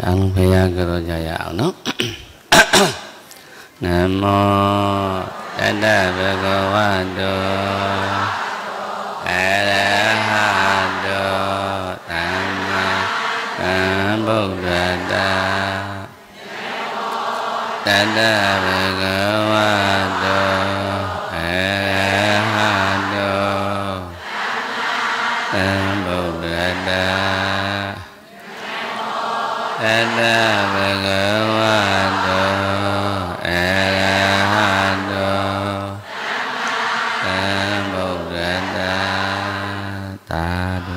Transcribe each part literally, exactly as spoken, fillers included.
Ang phaya karo jaya no. Namo Tassa Bhagavato Arahato Samma Sambuddhassa. Tassa Bhagavato Arahato Sambuddhassa. Tassa Bhagavato Arahato Sambuddhassa. Tadu.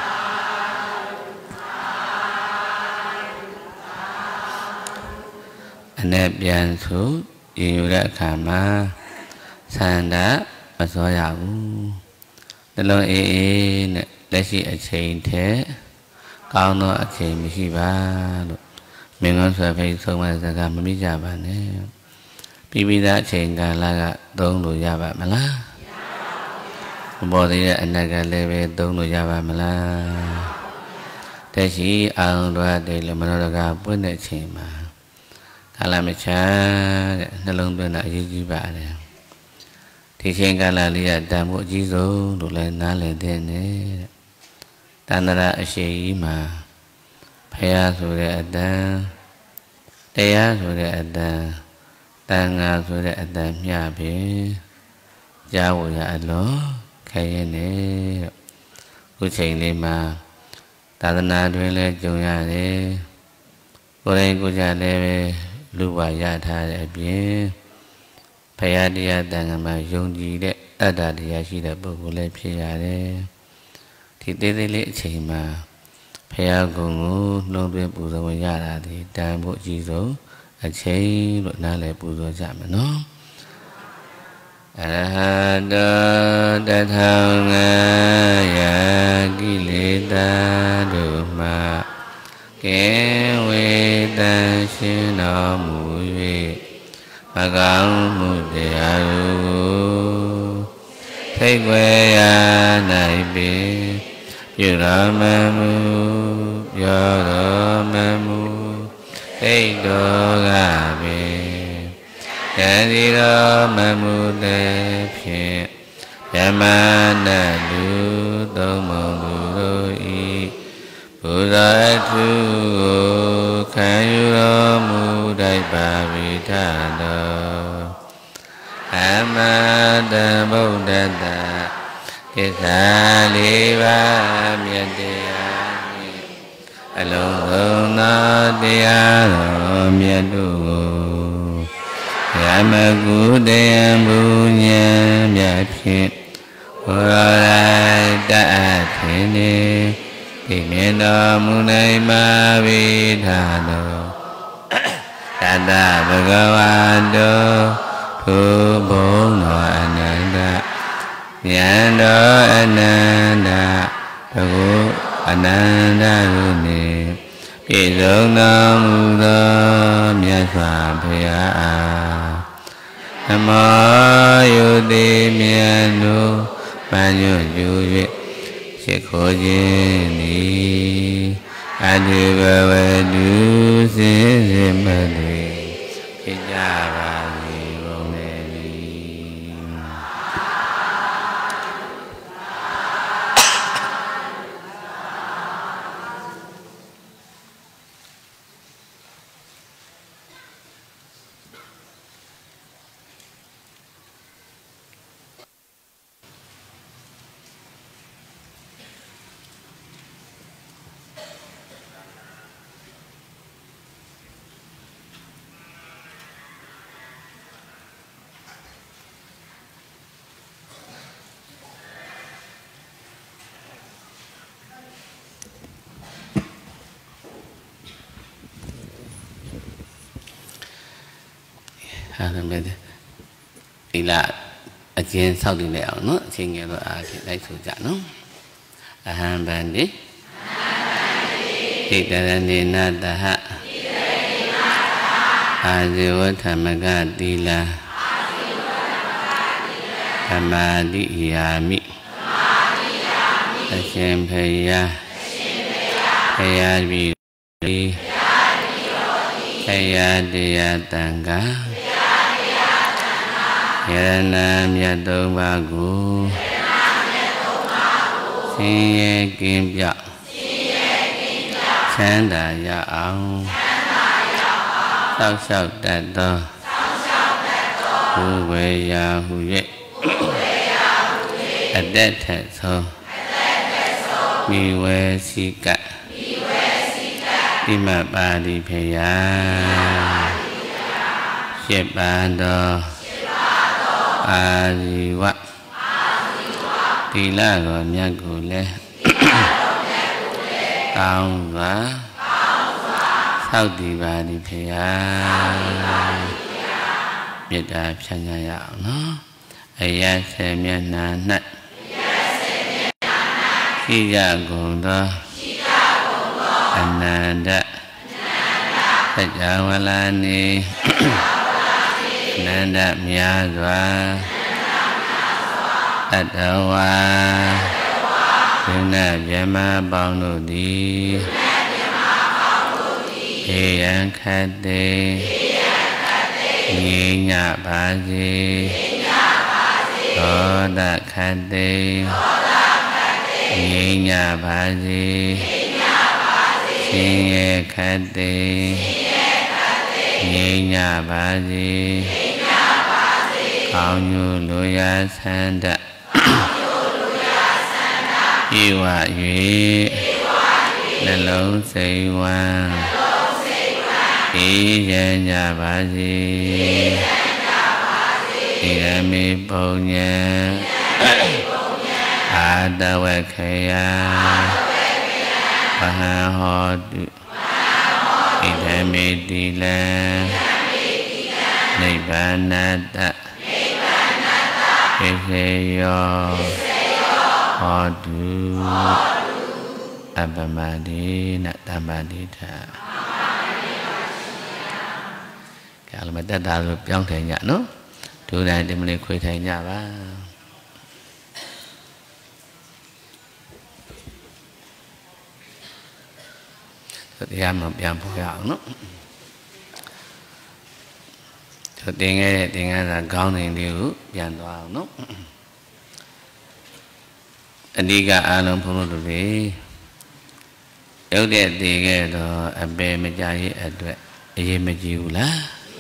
Anhပြန်ဆိုယူတဲ့အခါမှာဆန္ဒမစောရဘူးတလုံးအေးအေးနဲ့လက်ရှိအချိန်တည်းကောင်းသောအချိန်မရှိပါလို့မင်းကောင်းဆွဲဖိတ်ဆုံးမစကားမမိကြပါနဲ့ပြီးပြီးသားအချိန်ကာလကသုံးလို့ရပါမလားမပေါ်သေးတဲ့အနက်ကလည်းပဲသုံးလို့ရပါမလားတက်ရှိအောင်တော့တယ်လို့မနောတကပွင့်တဲ့အချိန်မှာကာလမချတဲ့နှလုံးသွင်းတာအရေးကြီးပါတယ်ဒီချိန်ကာလလေးကတန်ဖို့အကြီးဆုံးလို့လည်းနားလည်တဲ့နဲ့တဏ္ဍရာအရှိကြီးမှာဖယားဆိုတဲ့အတန်တရားဆိုတဲ့အတန်တန်ဃာဆိုတဲ့အတန်မျှပြီကြားဖို့ရအလောခဲရင်နေခုချိန်လေးမှာသာသနာတွင်လည်းကြုံရတယ်ကိုယ်တိုင်ကိုယ်ကြလည်းပဲလူပါရထားတဲ့အပြင်ဖယားတရားတန်ခါမှာယုံကြည်တဲ့အတ္တတရားရှိတဲ့ပုဂ္ဂိုလ်လည်းဖြစ်ရတယ်ဒီသေးသေးလေးအချိန်မှာဖယားကုံကိုနှုံးသွင်းပူဇော်ရတာဒီတန်ဖို့အကြီးဆုံးအချိန်လို့နားလည်ပူဇော်ကြမယ်နော်အရဟတောတထောင်ငါယကိလေသာတို့မှာကဲဝေတန်ရှင်တော်မူ၍မကောင်းမှုတရားတို့ထိတ်ွယ်ရနိုင်ပေပြုတော်မမူပြောတော်မမူသိတော်ကပေယံစီတော်မမူတဲ့ဖြင့်ယမနာလူသုံးမုံသူတို့ဤဘုရားသူကိုခံယူတော်မူတိုက်ပါဝိထတော်အမတံဗုဒ္ဓတ္တကိစ္စလေးပါးမြတ်တရားနှင့်အလုံးစုံသောတရားတော်မြတ်တို့ကိုယမကုတရားမူဉာဏ်မြတ်ဖြင့်ဘုရားတတ်ထင်နေဒီမြင်တော်မူနိုင်ပါဝိထတော်တတ္တဗုဒ္ဓဝါတောသူဘုံတော်အနန္တဉာဏ်တော်အနန္တဘဂုအနန္တတို့နှင့်ပြည့်စုံတော်မူသောမြတ်စွာဘုရားအားနမောယုတိမြတ်တို့ပန်းညွတ်ယူ၍ရှိခိုးခြင်းသည်အတုဘဝတုစင်စစ်မသွေဖြစ်ကြပါစေကုန်လေအဲ့မဲ့ဒီလားအကျဉ်းဆောက်တည်နေအောင်နော်အချင်းငယ်တော့အားဖြင့်လိုက်ဆိုကြနော်အဟံဗန္တိတိတရဏေနတဟအာဇေဝဓမ္မကတိလံဓမ္မာတိယာမိအရှင်ဖေယဖေယပြီ Thaya Diya Tanga Yarana Myato Bagu Siye Kim Piao Chanda Ya Aung Sao Sao Tat To Hu Wei Ya Hu Yue Adet That So Mi We Si Ka Tima Ba Di Phaya Shep Ba Do A Di Wa Tỳ La Go Myat Ko Le Kaung Swa Sao Tỳ Ba Di Phaya Biết Ta Phyan Nya Ya Aung No Ayat Se Myat Na Nat Khi Ya Gong Do Ananda Sajawalani Ananda Myazwa Tatawa Yuna Vyama Bang Lo Di Eyan Khate Nhi Nya Ba Si Thoda Khate Nhi Nya Ba Si Siye Khate Nhi Nya Ba Si Kaung Nhu Lo Ya San Da Iwa Yue La Long Sei Wang Iye Nya Ba Si Irami Punya Adawa Khaya Paha Hodu Idame Dila Nibbanata Keseyo Hodu Abamadi Natabadita Kalau kita dah yang tanya no, tu dah dia mulai kuih tanya lah. Dia mà biang phơi ảo nó, cho tiếng nghe tiếng nghe là con này điều biang vào nó, anh đi cả anh ông phụ nữ về, yếu đẹp thì cái đó anh bé mới chạy ở đây, anh mới chịu lá,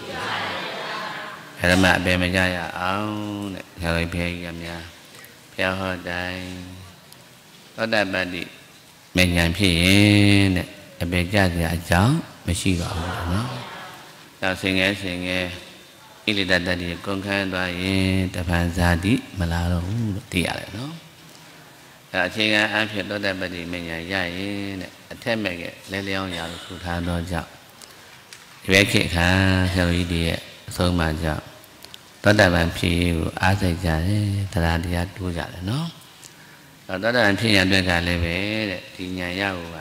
cái mà bé mới chạy ở áo, rồi bé làm nhà, bé ở đây, ở đây bà đi, mình làm gì nè. Bây giờ thì ai cháu mới suy gọi nó, cháu sinh nghe sinh nghe, ít đi đặt đặt đi con khai đoài tập hành ra đi mà là đâu tiệt lại nó, à sinh nghe ăn phiền đó đặt bắt đi mình nhà dài này, thêm mấy cái lấy leo nhà phụ tha đó cháu, về kia khá theo ý đi, xong mà cháu, đó đặt bàn phi áo dài dài, thật ra đi ăn đủ dài nó, đó đặt bàn phi nhà đôi cả lấy về thì nhà giàu à.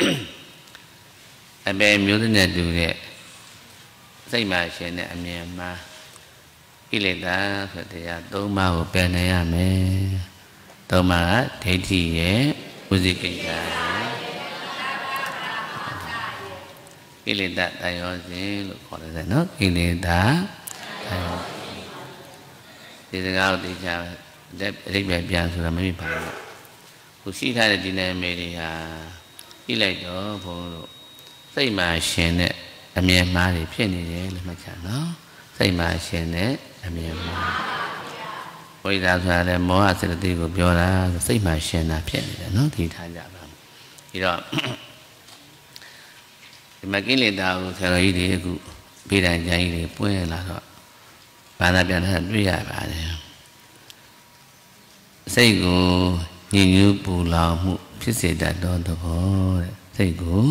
Anh béမျိုးthế này đủ đấy, xây mà xe này anh em mà, cái này ta phải thì tôi mau bên này à mẹ, tôi mà thấy thì ấy, cái gì cái cái này ta thay đổi gì, lúc gọi là nó cái này ta, thì cái áo thì sao, để để bé bé rồi mới biết phải, cuộc sinh thay thì này mấy đi à, cái này đó phụ Say mà xem nè, anh em mà thì phía này là mà chả nó. Say mà xem nè, anh em mà. Bây giờ là là mỗi sự tự của biểu là say mà xem là phía này nó thì thay ra bằng. Thì đó, thì mà cái liên đạo theo cái gì cũng bị đại giải thì bôi là đó. Bạn đã biến thành duy giải bạn này. Say của nhìn như bù lao mu phía sẽ đạt đó thôi. Say của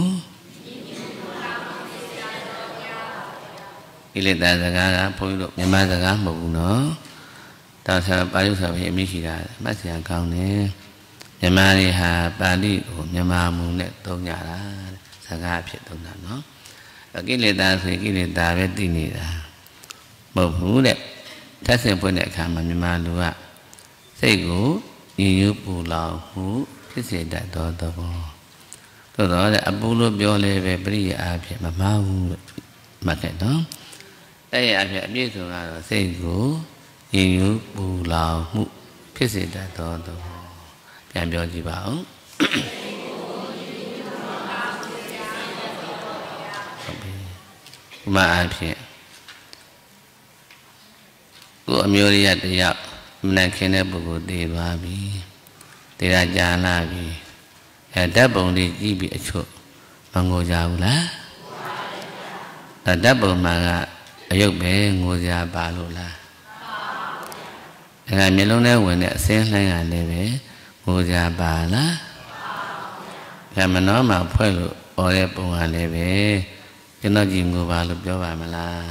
cái liên đại ra ra phôi độ nhưng mà ra một nó tao sẽ bao nhiêu sao hiện mi chỉ là bắt sẽ cao nè nhưng mà đi hà ba đi của nhưng mà muốn để tôi nhà đó sang ra phía tôi làm nó cái liên đại thì cái liên đại với tin này là một hú đẹp thắt xem phôi đẹp khám mà nhưng mà đúng ạ xây gỗ như bù lào hú cái gì đại đó đó tôi đó là bù lô biểu lệ về bây giờ à phía mà mau mặc cái đó đây là việc biết rồi là xây gỗ nhiều bù lào mũ thiết sĩ đã to to làm biểu gì bảo mà ai phiền của miêu đi ăn thì ạ mình khi này bố cô đi vào bi đi ra nhà là bi đáp bông đi chỉ bị chuột mà ngồi giàu lá đáp bông mà ở dục bé ngồi già bà lộ là ngày miền lúc này quên nè xem lại ngày này bé ngồi già bà lá ngày mà nói mà phải lộ ở đây bông ngày này bé cho nó gì ngồi bà lộ cho bà mà là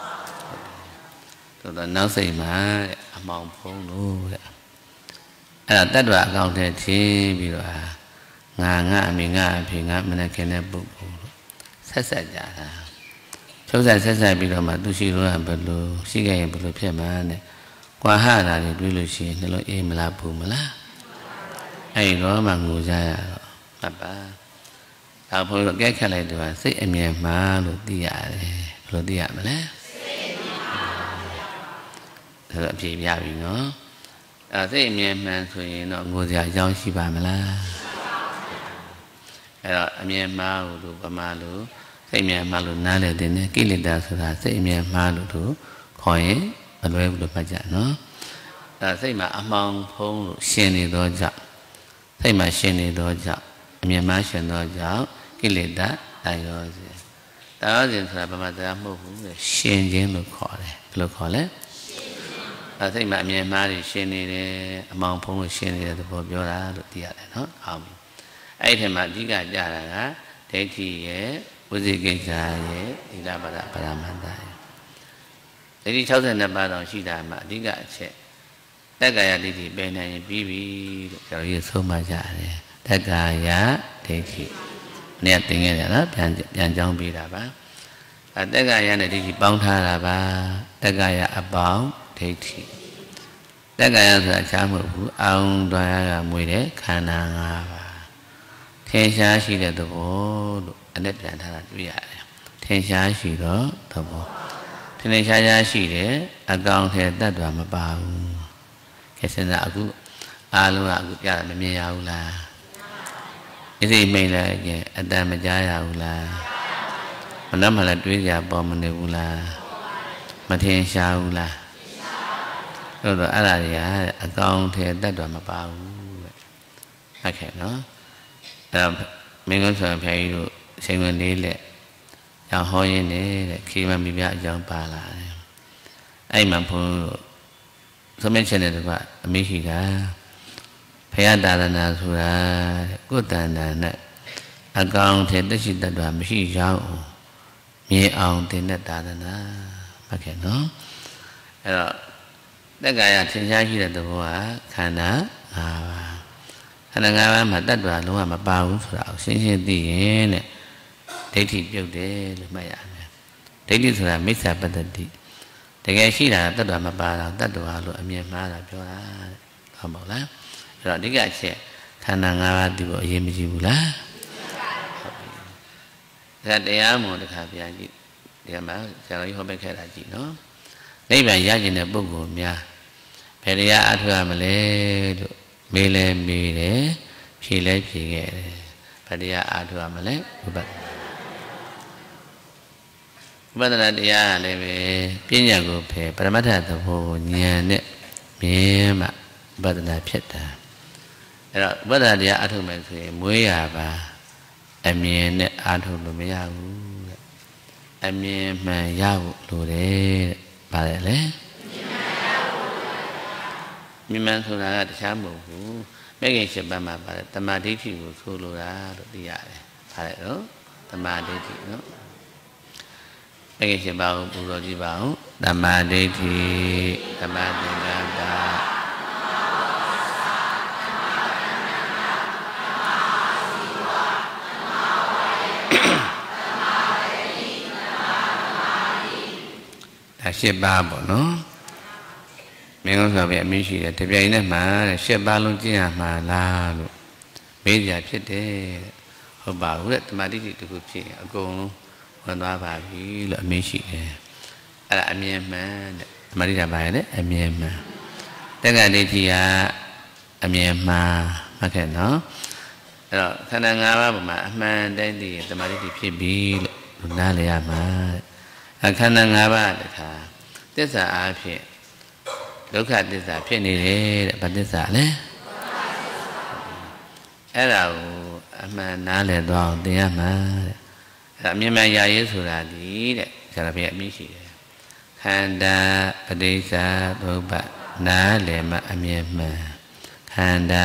tôi đã nói gì mà mong phong luôn à tất cả các cái gì bây giờ ngà ngà mình ngà thì ngà mình cái này bụng sát sát ra chỗ sát sát sát bây giờ mà tôi xí rồi bây giờ xí cái bây giờ phải mà này qua hai là thì tôi lúc xí nó lo em là bụng mà lá ai đó mà ngủ ra là ba tao phải lo cái cái này được à xí em nhà mà lo đi à lo đi à mà lá thật là chỉ bây nó à thế em nhà mà thì nó ngủ ra giao xí bà mà lá em nhà mà lu bà mà lu thế nhà mà lu na le đến cái lịch đã sửa ra thế nhà mà lu thu khỏi ở đây lu bắt chặt nó à thế mà âm mong phong lu xuyên đi đó chặt thế mà xuyên đi đó chặt em nhà mà xuyên đó chặt cái lịch đã đại rồi đại rồi thì là bà mà ta mua cũng xuyên trên lu khỏi đấy lu khỏi đấy à thế mà em nhà mà thì xuyên đi đấy âm mong phong lu xuyên đi đó bộ biểu ra lu tiệt đấy nó không ai thêm mà chỉ cả gia là thế thì ye bố gì cái gia ye đi ra bà ra bà ra mà ta thế thì sáu mươi ba đồng xí đà mà chỉ cả chết tất cả đi thì bên này bí bí rồi yêu số mà gia này tất cả ya thế thì nè tiếng nghe đóပြန်ပြန်ကြောင်းပြီးတာပါအဲtất cả ya này thìပေါင်းထားတာပါtất cả yaအပေါင်းဒိဋ္ဌိtất cả yaဆိုတာချားမဟုတ်ဘူးအောင်တွားရကမွေတဲ့ခန္ဓာ၅ပါးထင်ရှားရှိတဲ့သဘောလို့အနဲ့ပြန်ထားတာတွေ့ရတယ်ထင်ရှားရှိတော့သဘောထင်ရှားရှားရှိတယ်အကောင်ထဲတတ်တော်မပါဘူးခေစင်သာအခုအားလုံးကအခုပြတာမမြင်ရဘူးလားဣတိမိန်လည်းကျအတန်မကြားရဘူးလားမနှမလည်းတွေးကြပေါ်မနေဘူးလားမထင်ရှားဘူးလားအဲ့တော့အဲ့ဒါတွေကအကောင်ထဲတတ်တော်မပါဘူးတဲ့ဟုတ်ကဲ့နော်အဲမင်းကဆိုဖျားကြီးတို့ချိန်ဝင်လေးလက်ရောင်ဟောရင်းနေတဲ့ခေမမိပြအကြောင်းပါလာတယ်အဲ့မှာဘုန်းတို့သမင်းချက်တဲ့ကအမိရှိတာဖယားတာရဏဆိုတာကိုယ်တန်တန်နဲ့အကောင်ထဲတက်ရှိတတ်တာမရှိရောက်မြင်အောင်တင်တဲ့တာရဏမှတ်ခဲ့နော်အဲ့တော့တက္ကာယသင်္ချာရှိတဲ့သဘောကခန္ဓာ၅ပါးခန္ဓာ၅ပါးမှာတတ္တဝါလုံးဝမပါဘူးဆိုတာကိုရှင်းရှင်းသိရင်တဲ့ဒိဋ္ဌိပြုတ်တယ်လို့မှတ်ရမယ်ဒိဋ္ဌိဆိုတာမိစ္ဆာပတ္တိတကယ်ရှိတာတတ္တဝါမပါတာတတ္တဝါလို့အမြင်မှားတာပြောတာတဲ့ဟုတ်ပါလားအဲ့တော့အဓိကအချက်ခန္ဓာ၅ပါးဒီလိုအရေးမကြီးဘူးလားဟုတ်ပြီဒါတရားမွန်တစ်ခါပြန်ကြည့်ဒီမှာဆရာကြီးဟောပေးခဲ့တာကြည့်နော်နိဗ္ဗာန်ရကျင်တဲ့ပုဂ္ဂိုလ်များဘယ်တရားအထောက်ရမလဲလို့မေးလဲမေးတယ်ဖြေလဲဖြေခဲ့တယ်ဘယ်တရားအထောက်ရမလဲဥပဒဥပဒနာတရားလည်းပဲပညာကိုဖယ်ပရမတ္ထသဘောကိုဉာဏ်နဲ့မြင်မှဥပဒနာဖြစ်တာအဲ့တော့ဥပဒနာတရားအထောက်မယ်ဆိုရင်မွေးရပါအမြင်နဲ့အထောက်လို့မရဘူးတဲ့အမြင်မှန်ရဖို့လိုတယ်တဲ့ပါတယ်လေမြင်မှန်ဆိုတာကတခြားမဟုတ်ဘူးမဲ့ခင်၈ပါးမှာပါတယ်တမာဒိဋ္ဌိကိုဆိုလိုတာလို့သိရတယ်ပါတယ်နော်တမာဒိဋ္ဌိနော်မဲ့ခင်၈ပါးကိုပူဇော်ကြည့်ပါဦးတမာဒိဋ္ဌိတမာသင်္ကပ္ပရှစ်ပါးပေါ့နော်မင်းတို့ဆိုပြအမိရှိတယ်တပြိုင်နက်မှာရှစ်ပါးလုံးကျင့်ရမှာလားလို့မေးကြဖြစ်တယ်ဟုတ်ပါဘူးတဲ့တမာတိတိတခုဖြစ်ရင်အကုန်လုံးဝင်သွားပါပြီလို့အမေးရှိတယ်အဲ့ဒါအမြင်မှန်တဲ့ဓမ္မတိတာပါလေအမြင်မှန်တက္ကဒိဋ္ဌိကအမြင်မှန်မှတ်ခဲ့နော်အဲ့တော့ခန္ဓာ၅ပါးပေါ်မှာအမှန်တိုင်းသိရင်ဓမ္မတိဋ္ဌိဖြစ်ပြီလို့နားလည်ရမှာအခန္ဓာ၅ပါးတခါသစ္စာအားဖြင့်ဒုက္ခသစ္စာဖြစ်နေတယ်တဲ့ဘာသစ္စာလဲအဲ့ဒါကိုအမှန်နားလည်သွားအောင်သင်ရမှာတဲ့အဲ့ဒါအမြင်မှန်ရရေးဆိုတာဒီတဲ့ဆရာပြည့်အမြင်ရှိတယ်ခန္ဓာပဋိစ္စသုပ္ပနားလည်မှအမြင်မှန်ခန္ဓာ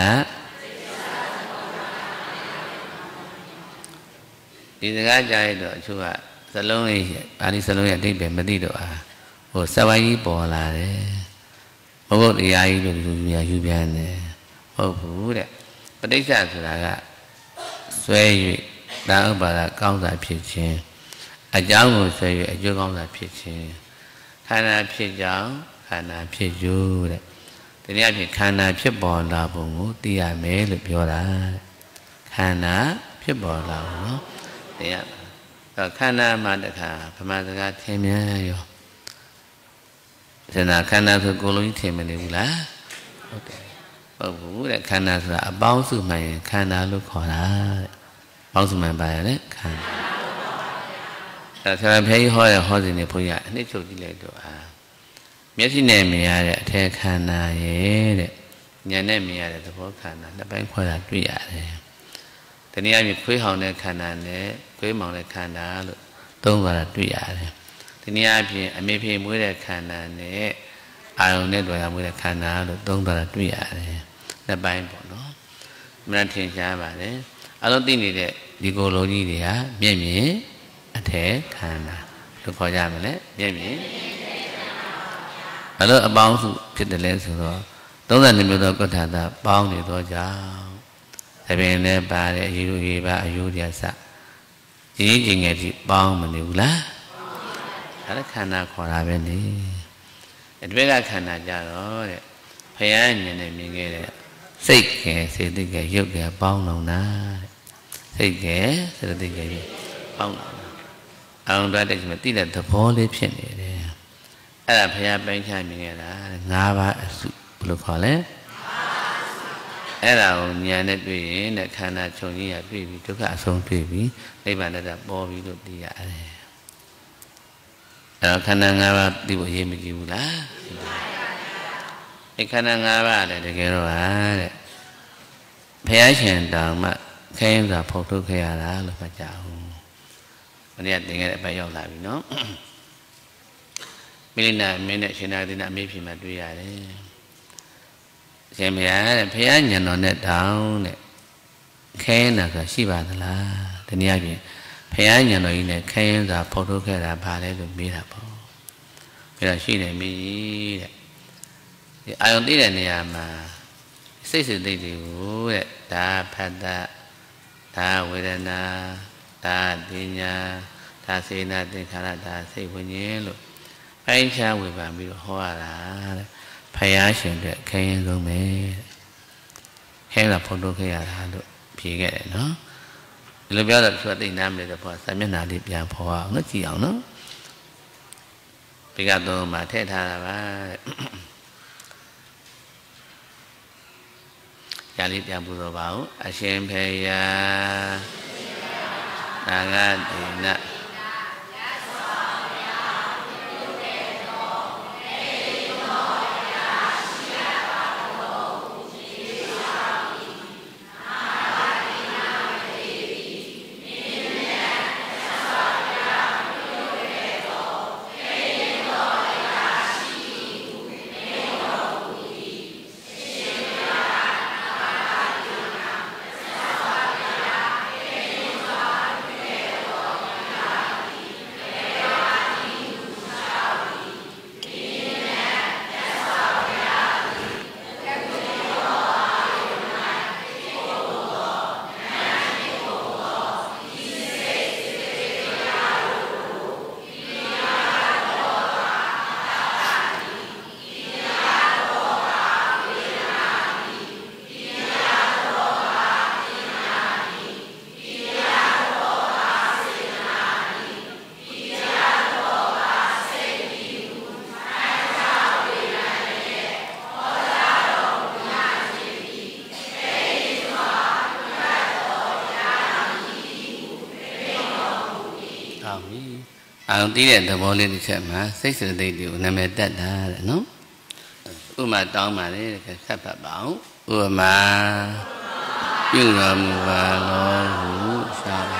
ဒီစကားကြားရတော့အချို့ကစလုံးလေးပါဠိစလုံးရဲ့အဓိပ္ပာယ်မသိတော့အားဟိုစဝိုင်းကြီးပေါ်လာတယ်မဟုတ်တရားကြီးလို့လူများယူပြန်တယ်ဟုတ်ဘူးတဲ့ပဋိစ္စဆိုတာကဆွဲ၍တာဥပါဒကောင်းတာဖြစ်ခြင်းအကြောင်းကိုဆွဲ၍အကျိုးကောင်းတာဖြစ်ခြင်းခန္ဓာဖြစ်ကြောင်းခန္ဓာဖြစ်ယူတဲ့ဒီနေ့အဖြစ်ခန္ဓာဖြစ်ပေါ်လာပုံကိုသိရမယ်လို့ပြောတာခန္ဓာဖြစ်ပေါ်လာပုံနော်သိရတော့ခန္ဓာမှာတခါဗမာစကားထင်များရောစင်နာခန္ဓာဆိုကိုယ်လုံးကြီးထင်မနေဘူးလားဟုတ်တယ်ဟုတ်ဘူးတဲ့ခန္ဓာဆိုတာအပေါင်းစုမှန်ရင်ခန္ဓာလို့ခေါ်တာတဲ့ပေါင်းစုမှန်ပါရလေခန္ဓာအဲဆရာဖေးဟောရဟောစဉ်နေဘုန်းကြီးအနှစ်ချုပ်ကြည့်လိုက်တော့အာမျက်စိနဲ့မြင်ရတဲ့အထက်ခန္ဓာရဲ့တဲ့ဉာဏ်နဲ့မြင်ရတဲ့သဘောခန္ဓာနှစ်ပိုင်းခွဲတာတွေ့ရတယ်တနည်းအားဖြင့်ခွေးဟောင်တဲ့ခန္ဓာနဲ့ခွေးမောင်တဲ့ခန္ဓာလို့သုံးပါတာတွေ့ရတယ်ဒီနည်းအားဖြင့်အမေဖေမွေးတဲ့ခန္ဓာနဲ့အာယုန်နဲ့တွေ့ရမွေးတဲ့ခန္ဓာလို့သုံးပါတာတွေ့ရတယ်နှစ်ပိုင်းပေါ့နော်အမှန်ထင်ရှားပါတယ်အလုံးသိနေတဲ့ဒီကိုယ်လုံးကြီးတွေဟာမျက်မြင်အထက်ခန္ဓာလို့ခေါ်ကြမလဲမျက်မြင်အလုံးအပေါင်းစုဖြစ်တယ်လဲဆိုတော့သုံးဆယ်နှစ်မျိုးသောကုဋ္ဌာသပေါင်းနေသောကြောင့်အပင်နဲ့ပါတဲ့အယူရေပါအယူတရားစကြီးကြီးငယ်ကြီးပေါင်းမနေဘူးလားဒါလည်းခန္ဓာခေါ်တာပဲလေအတွေ့ကခန္ဓာကြတော့တဲ့ဖယားဉာဏ်နဲ့မြင်ခဲ့တဲ့စိတ်ကဲစေတသိက်ကဲရုပ်ကဲပေါင်းလုံးတာတဲ့စိတ်ကဲစေတသိက်ကဲရုပ်ပေါင်းလုံးတာအောင်တွားတဲ့ချိန်မှာတိတဲ့သဘောလေးဖြစ်နေတယ်အဲ့ဒါဖယားပိုင်းခြားမြင်ခဲ့တာ၅ပါးအစုဘယ်လိုခေါ်လဲအဲ့ဒါကိုဉာဏ်နဲ့တွေ့ရင်တဲ့ခန္ဓာချုပ်ကြီးရတွေ့ပြီးဒုက္ခအဆုံးတွေ့ပြီးနိဗ္ဗာန်တတ်ပေါ်ပြီးလို့သိရတယ်အဲ့တော့ခန္ဓာ၅ပါးသိဖို့ရေးမကြည့်ဘူးလားအဲ့ခန္ဓာ၅ပါးလည်းတကယ်တော့ဟာတဲ့ဘုရားရှင်တောင်မှခဲရင်စွာဖုတ်ထုတ်ခဲ့ရတာလို့မှတ်ကြအောင်မနေ့ကသင်ခဲ့တဲ့အပိုင်းရောက်လာပြီနော်မိလိနာမင်းနဲ့ရှင်နာတိနာအမေးဖြေမှတွေ့ရတယ်ရှင်ဘုရားတဲ့ဘုရားညံတော်နဲ့တောင်းတဲ့ခဲရင်တာဆိုတာရှိပါသလားဒီနေ့အပြင်ဘုရားညံတော်ကြီးနဲ့ခဲရင်စွာဖုတ်ထုတ်ခဲ့တာဘာလဲလို့မေးတာပေါ့အဲ့ဒါရှိတယ်မင်းကြီးတဲ့ဒီအာယုန်သိတဲ့နေရာမှာစိတ်စိတ်သိတွေကိုတဲ့ဒါဖတ်တာဒါဝေဒနာဒါပညာဒါစေနာသင်္ခါရဒါစိတ်ဝိညာဉ်လို့ပိုင်းခြားဝေဖန်ပြီးတော့ဟောရတာတဲ့ဖယားရှင်တဲ့ခရင်ဆုံးပဲခဲတာဖုန်းထုတ်ခဲ့ရတာလို့ဖြေခဲ့တယ်နော်ဒီလိုပြောတော့သူကသိနာမလဲတော့ဘောစာမျက်နှာလေးပြန်ဖော်အောင်နော်ကြည့်အောင်နော်ဒီကတော့မှထည့်ထားတာပါတဲ့ရလေးပြန်ပူဇော်ပါဦးအရှင်ဖေယနာဂတိနကောင်းပြီအောင်သိတဲ့သဘောလေးတစ်ချက်မှာစိတ်စသိတ်တွေကိုနာမည်တက်တာတဲ့နော်ဥပမာတောင်းပါလေတကယ်ဆက်ဖတ်ပါအောင်ဥပမာပြုတော်မူပါလောဟုရှာပါ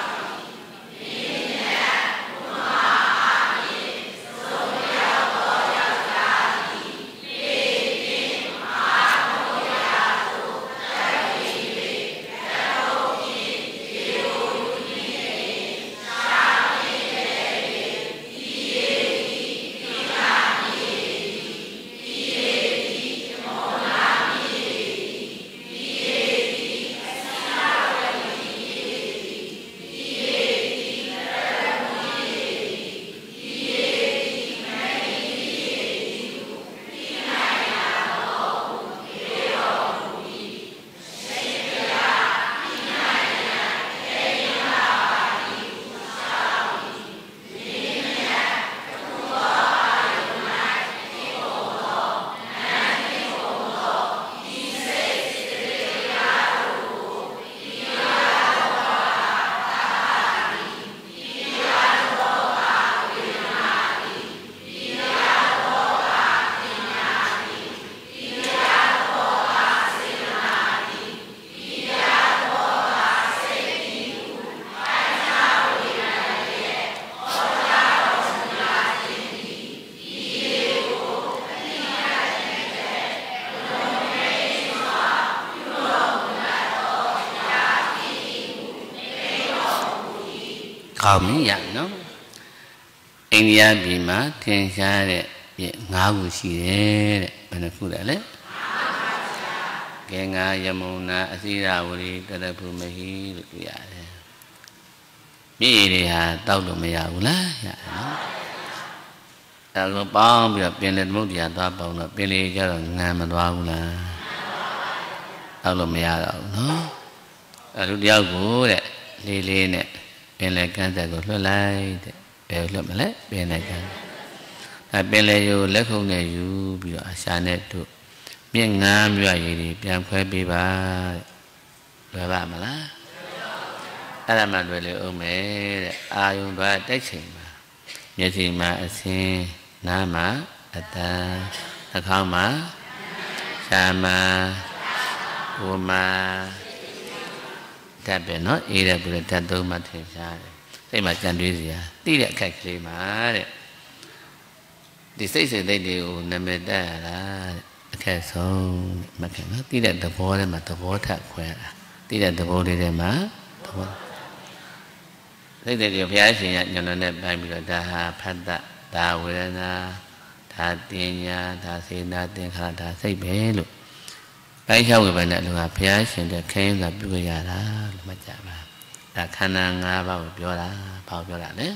ကောင်းပြီရနော်အိန္ဒိယပြည်မှာထင်ရှားတဲ့ပြည့်၅ခုရှိတယ်တဲ့ဘယ်နှခုလဲလဲကဲငါယမုန်နာအစိရဝရီတရဖုမဟိလို့ပြရတယ်မြေတွေဟာတောက်လို့မရဘူးလားရတယ်နော်ဒါလိုပေါင်းပြီးတော့ပင်လေသမုဒ္ဒရာသွားပေါင်းတော့ပင်လေကျတော့ငံမသွားဘူးလားတောက်လို့မရတော့ဘူးနော်အဲလူတယောက်ကိုတဲ့လေးလေးနဲ့ပင်လေကန်းဆက်ကိုလွှတ်လိုက်တဲ့ဘယ်လွှတ်မလဲပင်လေကန်းအဲပင်လေကိုလက်ခုံနဲ့ယူပြီးတော့အရှာနဲ့တို့မြင့်ငန်းမြွရည်တွေပြန်ခွဲပေးပါတဲ့လွယ်ပါမလားအဲ့ဒါမှလွယ်လေအောင်မယ်တဲ့အာယုံသွားတိုက်ချိန်မှာမျက်စိမှာအစင်းနားမှာအတန်နှာခေါင်းမှာရှားမှာဟိုမှာတတ်ပဲနော်အေးတဲ့ပူတဲ့တတ်သုံးမှထင်ရှားတယ်စိတ်မှာကြံတွေးစရာသိတဲ့အခက်ကလေးမှာတဲ့ဒီစိတ်စိတ်သိတွေကိုနာမည်တက်ရတာတဲ့အခက်ဆုံးမခင်နော်သိတဲ့သဘောထဲမှာသဘောထပ်ခွဲတာသိတဲ့သဘောလေးထဲမှာသဘောစိတ်တွေဘုရားရှင်ကညွှန်နဲ့ပိုင်းပြီးတော့ဒါဟာဖတ်တဒါဝေဒနာဒါတင်ညာဒါစေနာသင်္ခါရဒါစိတ်ပဲလို့ပိုင်းလျှောက်ဝေဘာနဲ့လူကဘုရားရှင်တဲ့ခင်းလာပြုရတာလို့မှတ်ကြပါဒါခန္ဓာ၅ပါးကိုပြောတာဘာကိုပြောတာလဲ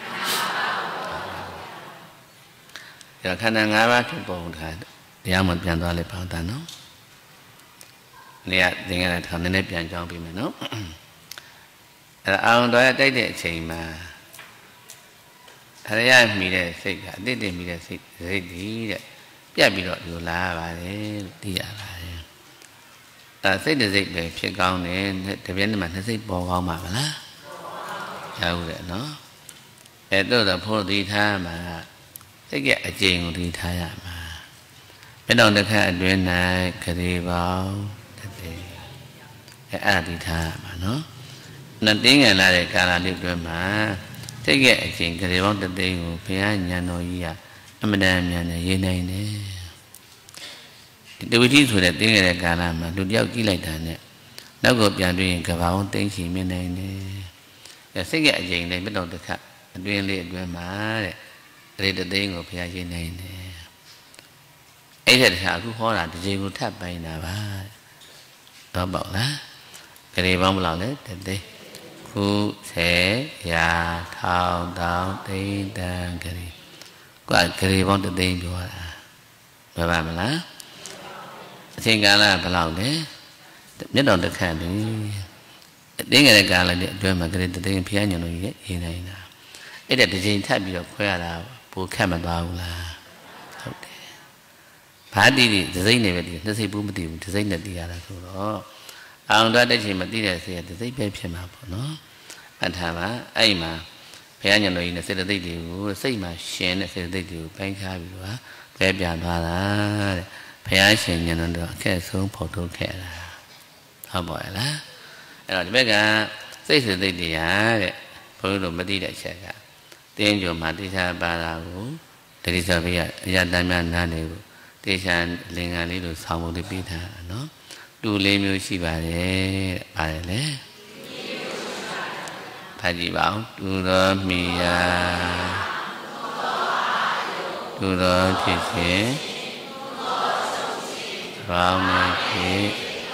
ဒါခန္ဓာ၅ပါးဖြစ်ပုံတခါတရားမှပြန်သွားလိုက်ပါဦးတာနော်နေရာသင်္ကြန်တစ်ခါနည်းနည်းပြန်ကြောင်းပြီးမယ်နော်အဲအာရုံတော်ရတိုက်တဲ့အချိန်မှာအရရမိတဲ့စိတ်ကအတိတ်တည်းမိတဲ့စိတ်စိတ်ဒီတဲ့ပြတ်ပြီးတော့ဒီလိုလာပါတယ်လို့သိရပါတယ်အဲစိတ်တစ်စိတ်ပဲဖြစ်ကောင်းတယ်တပြည့်နဲ့မှနှစ်စိတ်ပေါ်ကောင်းပါမလားရဟုတ်တယ်နော်အဲတော့တော့ဖို့ဒီထားမှာစိတ်ကအကျဉ်းကိုဒီထားရမှာဘယ်တော့တစ်ခါအတွင်း၌ခရီးပေါင်းတည်းအဲအဲ့ဒီထားရမှာနော်နှစ်တင်းငယ်လာတဲ့ကာလလေးတွင်မှာစိတ်ကအကျဉ်းခရီးပေါင်းတည်းကိုဘုရားဉာဏ်တော်ကြီးကအမတန်ဉာဏ်နဲ့ရေးနိုင်တယ်ဒီတဝိသီဆိုတဲ့တင်းငယ်တဲ့ကာလမှာလူတယောက်ကြည့်လိုက်တာနဲ့နောက်ကိုပြန်တွေ့ရင်ကဘာအောင်တင်းချီမြင်နိုင်တယ်အဲစိတ်ကအကျဉ်းလေးဘယ်တော့တစ်ခါအတွင်းလေးအတွင်းမှာတဲ့ခရီးတည်းကိုဘုရားရေးနိုင်တယ်အဲ့ဒါတခါအခုဟောတာဒီချိန်ကိုထပ်ပိုင်းတာပါတော့ပေါ့လားခရီးပေါင်းဘယ်လောက်လဲတသိခုဆယ်ရာထောင်တောင်သိန်းတန်ခရီးကခရီးပေါင်းတသိန်းပြောတာဘယ်ပါမလားအချိန်ကာလဘယ်လောက်လဲမြတ်တော်တစ်ခါလေတင်းငယ်တဲ့ကာလလေးအတွင်းမှာခရီးတသိန်းဖျားညွန်လို့ရေးနိုင်တာအဲ့ဒါဒီချိန်ထပ်ပြီးတော့ခွဲရတာပိုခက်မသွားဘူးလားဟုတ်တယ်ဘာတိတိဒစိမ့်နေပဲဒီနှစ်စိတ်ဘူးမသိဘူးဒစိမ့်နဲ့သိရတာဆိုတော့အောင်တော်တဲ့ချိန်မှာသိတဲ့စိတ်ကဒစိမ့်ပဲဖြစ်မှာပေါ့နော်အထာမှာအဲ့မှာဘုရားညံတော်ကြီးနဲ့စေတသိက်တွေကိုစိတ်မှာရှင်တဲ့စေတသိက်တွေကိုပိုင်းခြားပြီးတော့ပဲပြသွားတာတဲ့ဘုရားရှင်ညံတော်အခက်ဆုံးဖော်ထုတ်ခဲ့တာဟုတ်ပါရဲ့လားအဲ့တော့ဒီဘက်ကစိတ်စေတသိက်တွေဟာတဲ့ဘုန်းကြီးတို့မသိတဲ့အချက်ကတင်းကြုံမှာတိကျပါတာကိုတတိယဘုရားအရာတမ်းများနားနေကိုတေချာလင်္ကာလေးလိုဆောင်းဖို့ပြီးထားတာနော်တူလေးမျိုးရှိပါတယ်တဲ့ပါတယ်လေဖတ်ကြည့်ပါဦးတူတော်မိယာတူတော်ဖြစ်ခြင်းဘောင်းနေဖြစ်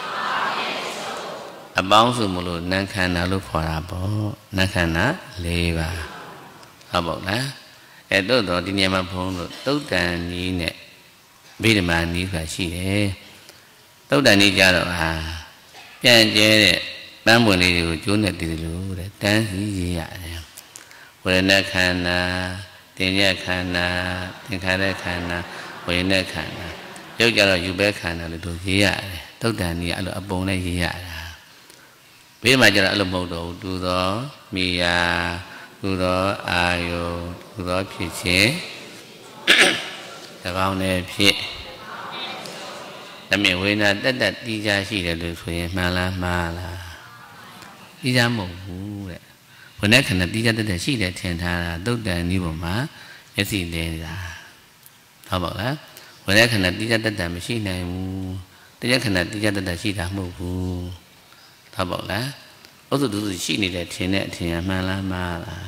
အပေါင်းစုမလို့နံခန္ဓာလို့ခေါ်တာပေါ့နံခန္ဓာ၄ပါးဟုတ်ပါ့လားအဲတို့တော့ဒီနေရာမှာဘုန်းတို့သုတ်တန်ကြီးနဲ့ဗိဓမာနီးဆိုတာရှိတယ်သုတ်တန်ကြီးကြတော့ဟာပြန်ကျဲတဲ့ပန်းပွင့်လေးတွေကိုကျိုးနဲ့တည်လို့တဲ့တန်းစီရေးရတယ်ဝေဒနာခန္ဓာတင်ညက်ခန္ဓာသင်္ခါရခန္ဓာဝေဒနာခန္ဓာရုပ်ကြတော့ယူဘဲခန္ဓာလို့တို့ရေးရတယ်သုတ်တန်ကြီးအဲ့လိုအပုံနဲ့ရေးရတာဗိဓမာကြတော့အဲ့လိုမဟုတ်တော့ဘူးတူသောမိယာတူသောအာယုတူသောဖြစ်ခြင်းတကောင်းနဲ့ဖြစ်တမင်ဝေဒနာတက်တက်တီးခြားရှိတယ်လို့ဆိုရင်မှန်လားမှားလားတီးခြားမဟုတ်ဘူးတဲ့ဝိနည်းခဏတီးခြားတက်တက်ရှိတယ်ထင်ထားတာသုတ်တန်ဤပေါ်မှာမျက်စိနေတာဟုတ်ပါလားဝိနည်းခဏတီးခြားတက်တက်မရှိနိုင်ဘူးတရားခဏတီးခြားတက်တက်ရှိတာမဟုတ်ဘူးဟုတ်ပါလားဥစ္စာတူတူရှိနေတဲ့ထင်တဲ့အထင်မှန်လားမှားလား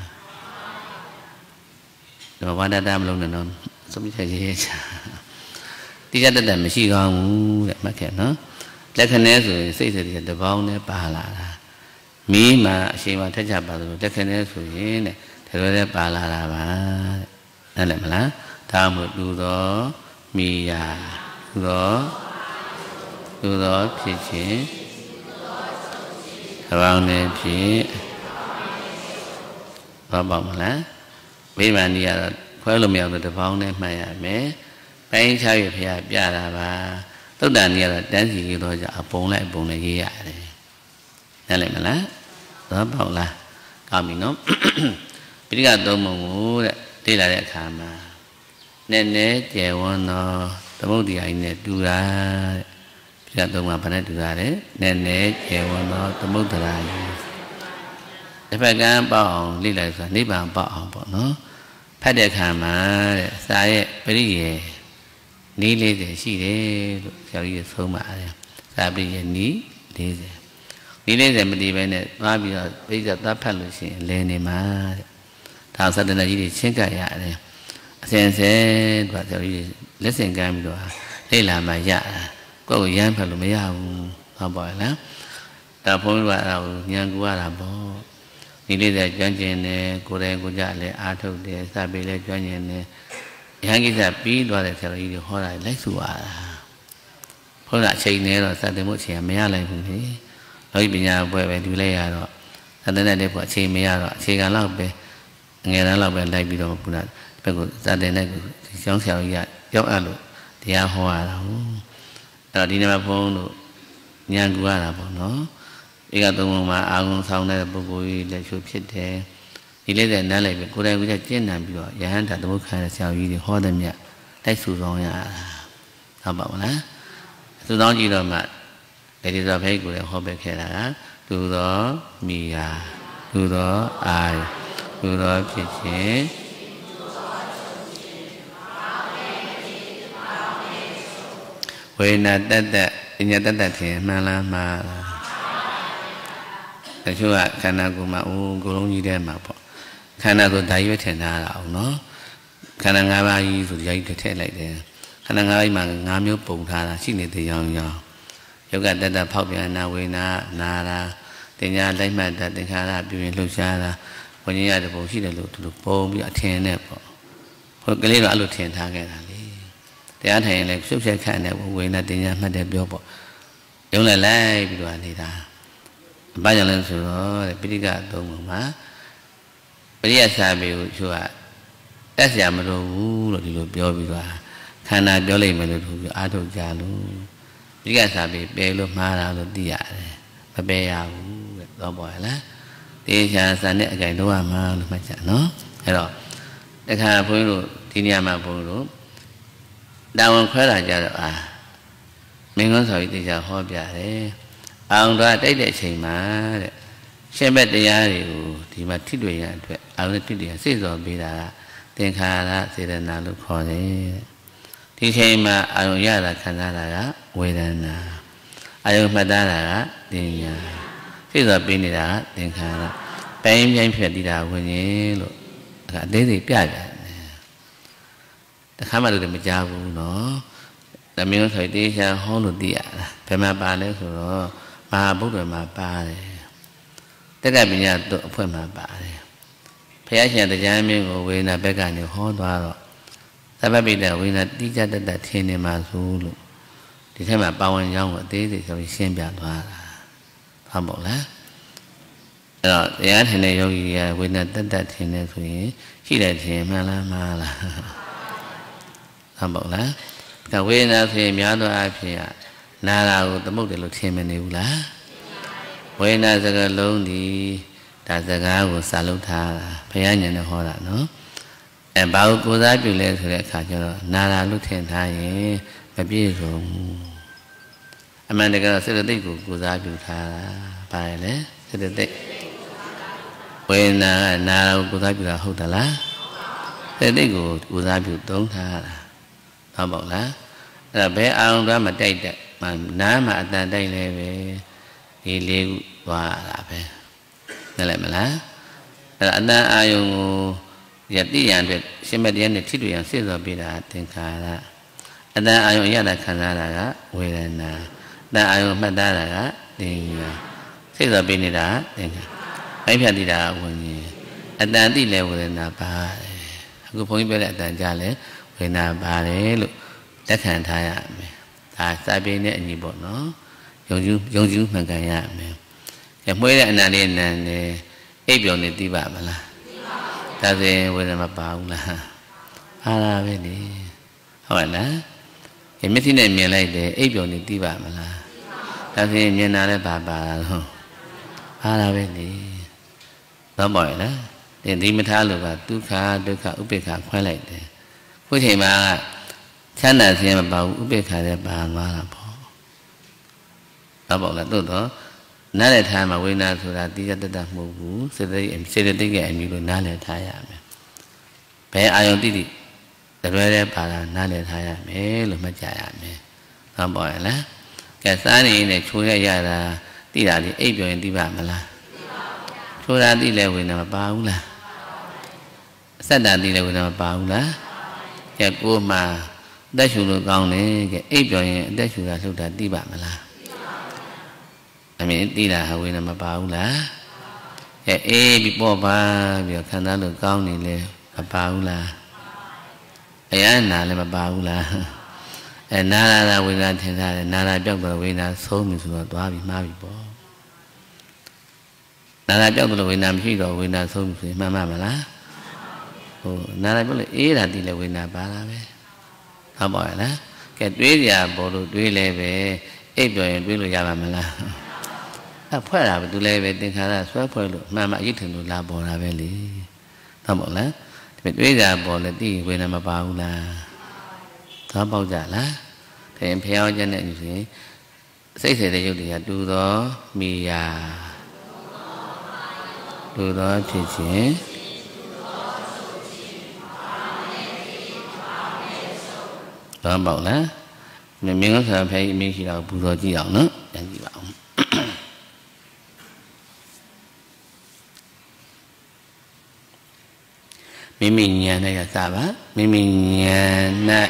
ဒီဘာဒတာမလုံးနဲ့တော့သုံးချက်ရေးချာတိကျတတ်တမရှိကောင်းဘူးတဲ့မှတ်ခဲ့နော်လက္ခဏာဆိုရင်စိတ်စိတ်တပေါင်းနဲ့ပါလာတာမီးမှာအရှိန်မှာထက်ချပါလို့လက္ခဏာဆိုရင်တဲ့ဒါလိုလည်းပါလာတာပါတဲ့နားလည်မလားဒါမှမဟုတ်တူသောမိယာတူသောတူသောဖြစ်ခြင်းတပေါင်းနဲ့ဖြစ်ဘာပေါ့မလားမိမာနီကတော့ခွဲလို့မရဘူးတပေါင်းနဲ့မှတ်ရမယ်ပိုင်းခြားရဖျားပြတာပါသုတ်တန်ကြီးကတော့တန်းစီရေးတော့ကြအပုံလိုက်အပုံလိုက်ရေးရတယ်နားလည်မလားတော့ပေါ့လားကောင်းပြီနော်ပိဋကသုံးပုံကိုတဲ့သိလာတဲ့အခါမှာနည်းနည်းကျယ်ဝန်းသောသမုဒ္ဒရာကြီးနဲ့တူတာတဲ့ပိဋကသုံးပုံဘာနဲ့တူတာလဲနည်းနည်းကျယ်ဝန်းသောသမုဒ္ဒရာကြီးတစ်ဖက်ကန်းပေါ့အောင်လိလိုက်ဆိုတာနိဗ္ဗာန်ပေါ့အောင်ပေါ့နော်ဖတ်တဲ့အခါမှာတဲ့စာရဲ့ပရိယေနီးလေးတယ်ရှိတယ်လို့ဆရာကြီးဆုံးပါတယ်စာပရိယေနီးလေးတယ်နီးလေးတယ်မတည်ပဲနဲ့သွားပြီးတော့ပြိဿသွားဖတ်လို့ရှိရင်လဲနေမှာတဲ့ဒါသတ္တနာကြီးတွေချင်းကပ်ရတယ်အစဉ်စဉ်သူကဆရာကြီးလက်ဆင့်ကမ်းပြီးတော့လေ့လာမှရတာကိုယ့်ကိုရမ်းဖတ်လို့မရဘူးဟုတ်ပါလားဒါဘုန်းကြီးကအဲ့ဒါကိုဉာဏ်ကူရတာပေါ့ဒီလေးတဲ့ကျွမ်းကျင်တယ်ကိုယ်တိုင်ကိုယ်ကြလည်းအားထုတ်တယ်စပေလည်းကျွမ်းကျင်တယ်ရဟန်းကိစ္စပြီးသွားတဲ့ဆရာတော်ကြီးတွေဟောတာလိုက်စုရတာဘုရားအချိန်နဲ့တော့စတင်မှုအချိန်မရနိုင်ဘူးလေလောကီပညာဘွဲပဲดูလိုက်ရတော့သတ္တနဲ့တဲ့ဘုရားအချိန်မရတော့အခြေခံလောက်ပဲငယ်တန်းလောက်ပဲလိုက်ပြီးတော့ဘုရားဘက်ကစတင်တဲ့ဒီကျောင်းဆရာကြီးကရောက်အပ်လို့တရားဟောရတာဟုတ်အဲ့တော့ဒီနေ့မှာဘုန်းတို့ဉာဏ်ကူရတာပေါ့နော်ဧကသုံးပုံမှာအာဂုံဆောင်တဲ့ပုဂ္ဂိုလ်ကြီးလက်ရှုဖြစ်တယ်ဒီလေးတဲ့နားလိုက်ပဲကိုယ်တိုင်ကိုယ်ကျကျင့်နိုင်ပြီးတော့ယဟန်တာသမုခါရဆရာကြီးတွေဟောတဲ့မြတ်တိုက်စုဆောင်ရတာဟုတ်ပါမလားစုဆောင်ကြည့်တော့မှဒီဒီဆိုဖိတ်ကိုလည်းဟောပေးခဲ့တာကလူတော်မိယာလူတော်အာလူတော်ဖြစ်ခြင်းဝေနာတတ္တပညာတတ္တထင်မှန်လားမှားလားတချို့ကခန္ဓာကိုယ်မှာအိုးကိုယ်လုံးကြီးထဲမှာပေါ့ခန္ဓာဆိုဓာတ်ရွက်ထင်ထားတာအောင်နော်ခန္ဓာ၅ပါးကြီးဆိုဓာတ်ကြီးထည့်လိုက်တယ်ခန္ဓာ၅ပါးကြီးမှာ၅မျိုးပုံထားတာရှိနေတဲ့ရောင်ရောင်ယောဂတတ္တဖောက်ပြန်နာဝေနာနာတာတင်ညာလိုက်မှတ်တာသင်္ခါရပြင်းလှုပ်ရှားတာဝိညာဉ်ရတဲ့ပုံရှိတယ်လို့သူတို့ပုံပြီးအထင်နဲ့ပေါ့ဟိုကလေးတော့အဲ့လိုထင်ထားခဲ့တာလေတရားထိုင်ရင်လည်းဖြုတ်ဖြက်ခန့်တဲ့ဝေနာတင်ညာမှတ်တယ်ပြောပေါ့ယုံလိုက်လိုက်ပြီးတော့နေတာဘာကြောင့်လဲဆိုတော့ပိဋကသုံးပုံမှာပရိယစာပေကိုသူကတက်เสียမလို့ဘူးလို့ဒီလိုပြောပြီးတော့ခန္ဓာပြောလိုက်မယ်လို့သူပြောအားထုတ်ကြလို့ပိဋကစာပေပယ်လို့မှားတာလို့သိရတယ်မပယ်ရဘူးတဲ့တော့ပေါ့လားတေချာစံတဲ့အကြိုင်တော့မှာလို့မှတ်ကြနော်အဲ့တော့တခါဘုန်းကြီးတို့ဒီနေရာမှာဘုန်းကြီးတို့တာဝန်ခွဲလာကြတော့အာမင်းကုန်းဆော်ကြီးတေချာဟောပြတယ်အောင်တော့တိုက်တဲ့အချိန်မှာတဲ့ရှင်ဘက်တရားတွေကိုဒီမှာထိတွေ့ရအတွက်အောင်နဲ့ထိတွေ့ရစိတ်စော်ပေးတာကသင်္ခါရစေတနာလို့ခေါ်တယ်ဒီချိန်မှာအာယုံရတာခံစားတာကဝေဒနာအာယုံမှတ်သားတာကဉာဏ်စိတ်စော်ပေးနေတာကသင်္ခါရပိုင်းပြိုင်ဖြစ်တည်တာဝิญဉ်လို့အသေးစိတ်ပြကြတယ်တခါမှလည်းမကြားဘူးနော်ဓမ္မယောဆိုတေချာဟောလို့သိရတာဘယ်မှာပါလဲဆိုတော့မဟာဗုဒ္ဓမှာပါတယ်တက္ကပညာတို့အဖွဲ့မှာပါတယ်ဘုရားရှင်တရားမင်းကိုဝေဒနာဘက်ကနေဟောသွားတော့သဗ္ဗပိတ္တဝေဒနာတိကျတတ်တတ်ထင်နေမှာဆိုလို့ဒီထက်မှာပါဝင်ကြောင်းကိုအသေးစိတ်ဆိုပြီးရှင်းပြသွားတာဟုတ်မို့လားအဲ့တော့တရားထင်တဲ့ယောဂီတွေကဝေဒနာတတ်တတ်ထင်နေဆိုရင်ရှိတယ်ထင်မှန်လားမှားလားဟုတ်မို့လားဒါဝေဒနာဆိုရင်များသောအားဖြင့်နာတာကိုသမုတ်တယ်လို့ထင်မနေဘူးလားဝေဒနာစကားလုံးဒီဒါစကားကိုစာလုပ်ထားတာဘုရားဉာဏ်နဲ့ဟောတာနော်အဲဘာကိုကိုးစားပြုလဲဆိုတဲ့အခါကျတော့နာတာလို့ထင်ထားရင်မပြည့်စုံအမှန်တကယ်စေတသိက်ကိုကိုးစားပြုထားတာဘာလဲစေတသိက်ဝေဒနာကနာတာကိုကိုးစားပြုတာဟုတ်သလားစေတသိက်ကိုကိုးစားပြုသုံးထားတာဟုတ်ပါ့လားအဲ့ဒါဘယ်အာရုံကမတိုက်တဲ့နားမှာအတန်တိုက်လဲပဲဒီလေးခုသွားတာပဲနားလည်မလားအဲ့ဒါအတန်အာယုံကိုယတိရန်အတွက်ရှင်မတရားနဲ့ထိတွေ့ရန်စိတ်စော်ပေးတာသင်္ခါရအတန်အာယုံရတာခံစားတာကဝေဒနာအတန်အာယုံမှတ်သားတာကသင်ညာစိတ်စော်ပေးနေတာသင်္ခါအဲ့ဖြတ်တည်တာကဝิญဉ်အတန်တိလဲဝေဒနာပါတယ်အခုဘုန်းကြီးပြောတဲ့အတန်ကြားလဲဝေဒနာပါတယ်လို့လက်ခံထားရမယ်ဒါစာပေနဲ့အညီပေါ့နော်ယုံကြည်ယုံကြည်မှန်ကန်ရမယ်ရမွေးတဲ့အနန္တလေးနန်းနေအိပ်ပျော်နေသိပါမလားသိပါဘူးဒါဆိုရင်ဝေဒနာမပါဘူးလားအားလာပဲလေဟုတ်လားဒီမျက်စိနဲ့မြင်လိုက်တယ်အိပ်ပျော်နေသိပါမလားသိပါဘူးဒါဆိုရင်မြင်တာလည်းပါပါလားအားလာပဲလေတော့ပေါ့လားဒီဒီမထားလို့ကဒုက္ခဒုက္ခဥပေက္ခခွဲလိုက်တယ်ခုချိန်မှာချမ်းသာခြင်းမပါဘူးဥပေက္ခလည်းပါသွားတာပေါ့တော့ပေါ့လားတို့တော့နားလည်ထားမှာဝိညာဉ်ဆိုတာတိကျတတ်တတ်မဟုတ်ဘူးစေတသိက်စေတသိက်ရဲ့အမျိုးလို့နားလည်ထားရမယ်ဘယ်အာယုံတိတိတရွဲတဲ့ပါတာနားလည်ထားရမယ်လို့မှတ်ကြရမယ်တော့ပေါ့ရလားကဲစားနေနေချိုးရရတာတိတာဒီအိပ်ပြောရင်သိပါမလားသိပါဘူးချိုးတာတိလဲဝိညာဉ်မပါဘူးလားအဆက်တာတိလဲဝိညာဉ်မပါဘူးလားကဲကိုမှအသက်ရှူလို့ကောင်းတယ်ကဲအိပ်ပြောရင်အသက်ရှူတာလှုပ်တာသိပါမလားအမေသိတာဝေဒနာမပါဘူးလားအဲအေးပြီးပေါ့ပါပြီးခံစားလို့ကောင်းနေလဲမပါဘူးလားအရနာလည်းမပါဘူးလားအဲနာလာတာဝေဒနာထင်ထားတယ်နာလာပြောက်တော့ဝေဒနာဆုံးပြီဆိုတော့သွားပြီးမှားပြီပေါ့နာလာပြောက်တော့ဝေဒနာမရှိတော့ဝေဒနာဆုံးပြီဆိုရင်မှန်မှမလားဟိုနာလာပြောလို့အေးတာသိလဲဝေဒနာပါလားပဲဟုတ်ပါရဲ့လားကဲတွေးကြပေါ်လို့တွေးလဲပဲအိပ်ပြောရင်တွေးလို့ရပါမလားအဖွဲ့တာပဲသူလည်းပဲသင်္ခါရဆွဲဖွဲ့လို့မှန်မှအရေးထင်လို့လာပေါ်တာပဲလေဟုတ်မို့လားဒီတွေးကြပေါ်လဲသိဝေဒနာမပါဘူးလားသွားပေါက်ကြလားခင်ဖျောင်းချက်နဲ့ယူရင်စိတ်စေတဲ့ရုပ်တွေကတူသောမိယာတူသောဖြစ်ခြင်းသွားပေါက်လားမြင်မြင်ကဆရာဖျားကြီးအမေရှိတာကိုပူဇော်ကြည့်အောင်နော်ပြန်ကြည့်ပါအောင်မိမိဉာဏ်နဲ့ရစပါမိမိဉာဏ်နဲ့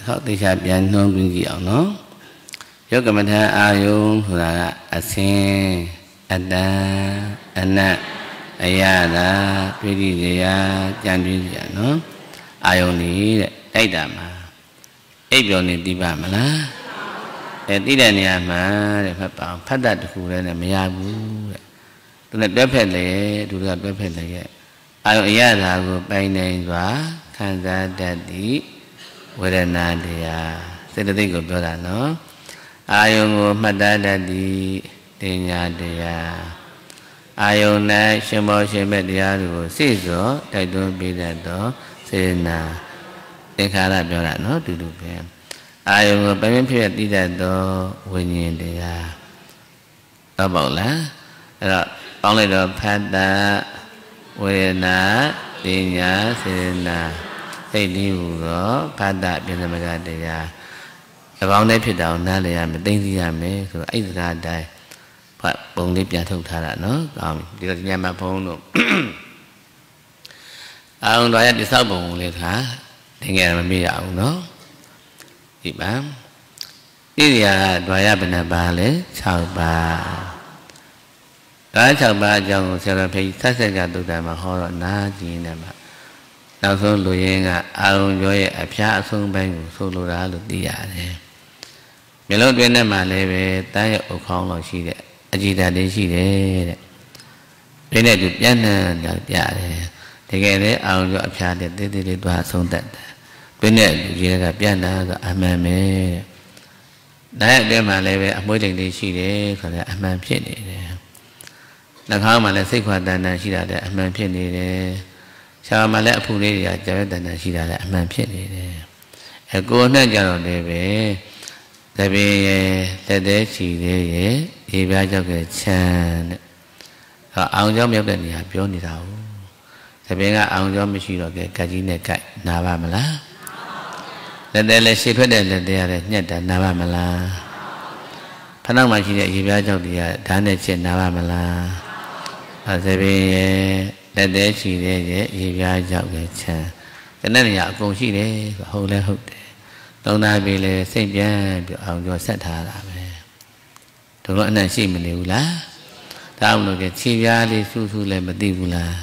họ tự chạp dàn nông bình dị ảo nó yếu cầm thân a yung thủ là a sen a đa a nạ a ya đa tuyết đi dị ya chan tuyết dị nó a yung ní đấy đà mà ấy biểu ní đi bà mà lá để tí đà nhà mà để phát bảo phát đạt được khu đây là mấy ai bú tôi là bếp hết lấy tôi là bếp hết lấy a yung ya đa của bay này quá khán giả đạt đi về đây nè thì à sẽ được cái của đó nó ayung mà đã đã đi đi nhà đi à ayung này xem bao xem mấy đi à rồi xí rồi đại đồ bị đại đồ xí na cái khá là biểu đạt nó từ từ về ayung bây giờ phải đi đại đồ về nhà đi à đó bảo là rồi ông này đó phát đã về na đi nhà xí na cái điều đó phát đã biến thành một cái đi à vòng này phải đào na là làm tinh gì làm đấy rồi ấy ra đây phải bông nếp nhà thông thà là nó còn thì là nhà mà phong luôn à ông nói đi sau bông liền hả thì nghe mà bây giờ ông nó thì bám đi là nói ra bên là bà lấy chào bà cái chào bà chồng sẽ là phải sát sinh cả tụi ta mà họ là na gì nè mà nào số lùi nghe à ông nói à phía xuống bên số lùi ra lùi đi à thế mình lúc bên này mà lấy về tay ở không lo gì đấy, chỉ là để gì đấy, bên này được nhân là giả đấy, thì cái đấy ông cho cha để để để để đoạt xong tận, bên này chỉ là gặp nhân là anh em ấy, đấy để mà lấy về mỗi lần đi gì đấy, còn là anh em biết đấy, là không mà là sinh hoạt đàn là gì đấy, anh em biết đấy, sao mà lại phụ nữ thì cho đàn là gì đấy, anh em biết đấy, cô này cho nó để về tại vì tại để chỉ để thì bây giờ cái chăn ông cho mấy cái này biểu đi đâu tại vì ông cho mấy chuyện đó cái cái gì này cái nào mà mà lá tại để là xí phết để là để là nhặt là nào mà là phần nào mà chỉ để bây giờ thì đàn này chuyện nào mà là tại vì tại để chỉ để thì bây giờ cái chăn cái này là cũng chỉ để hậu lên hậu đông na về là xây nhà biểu ông cho sát thà là về đúng rồi này xí mình đều lá tao nói cái chi ra đi su su lại mà đi vu là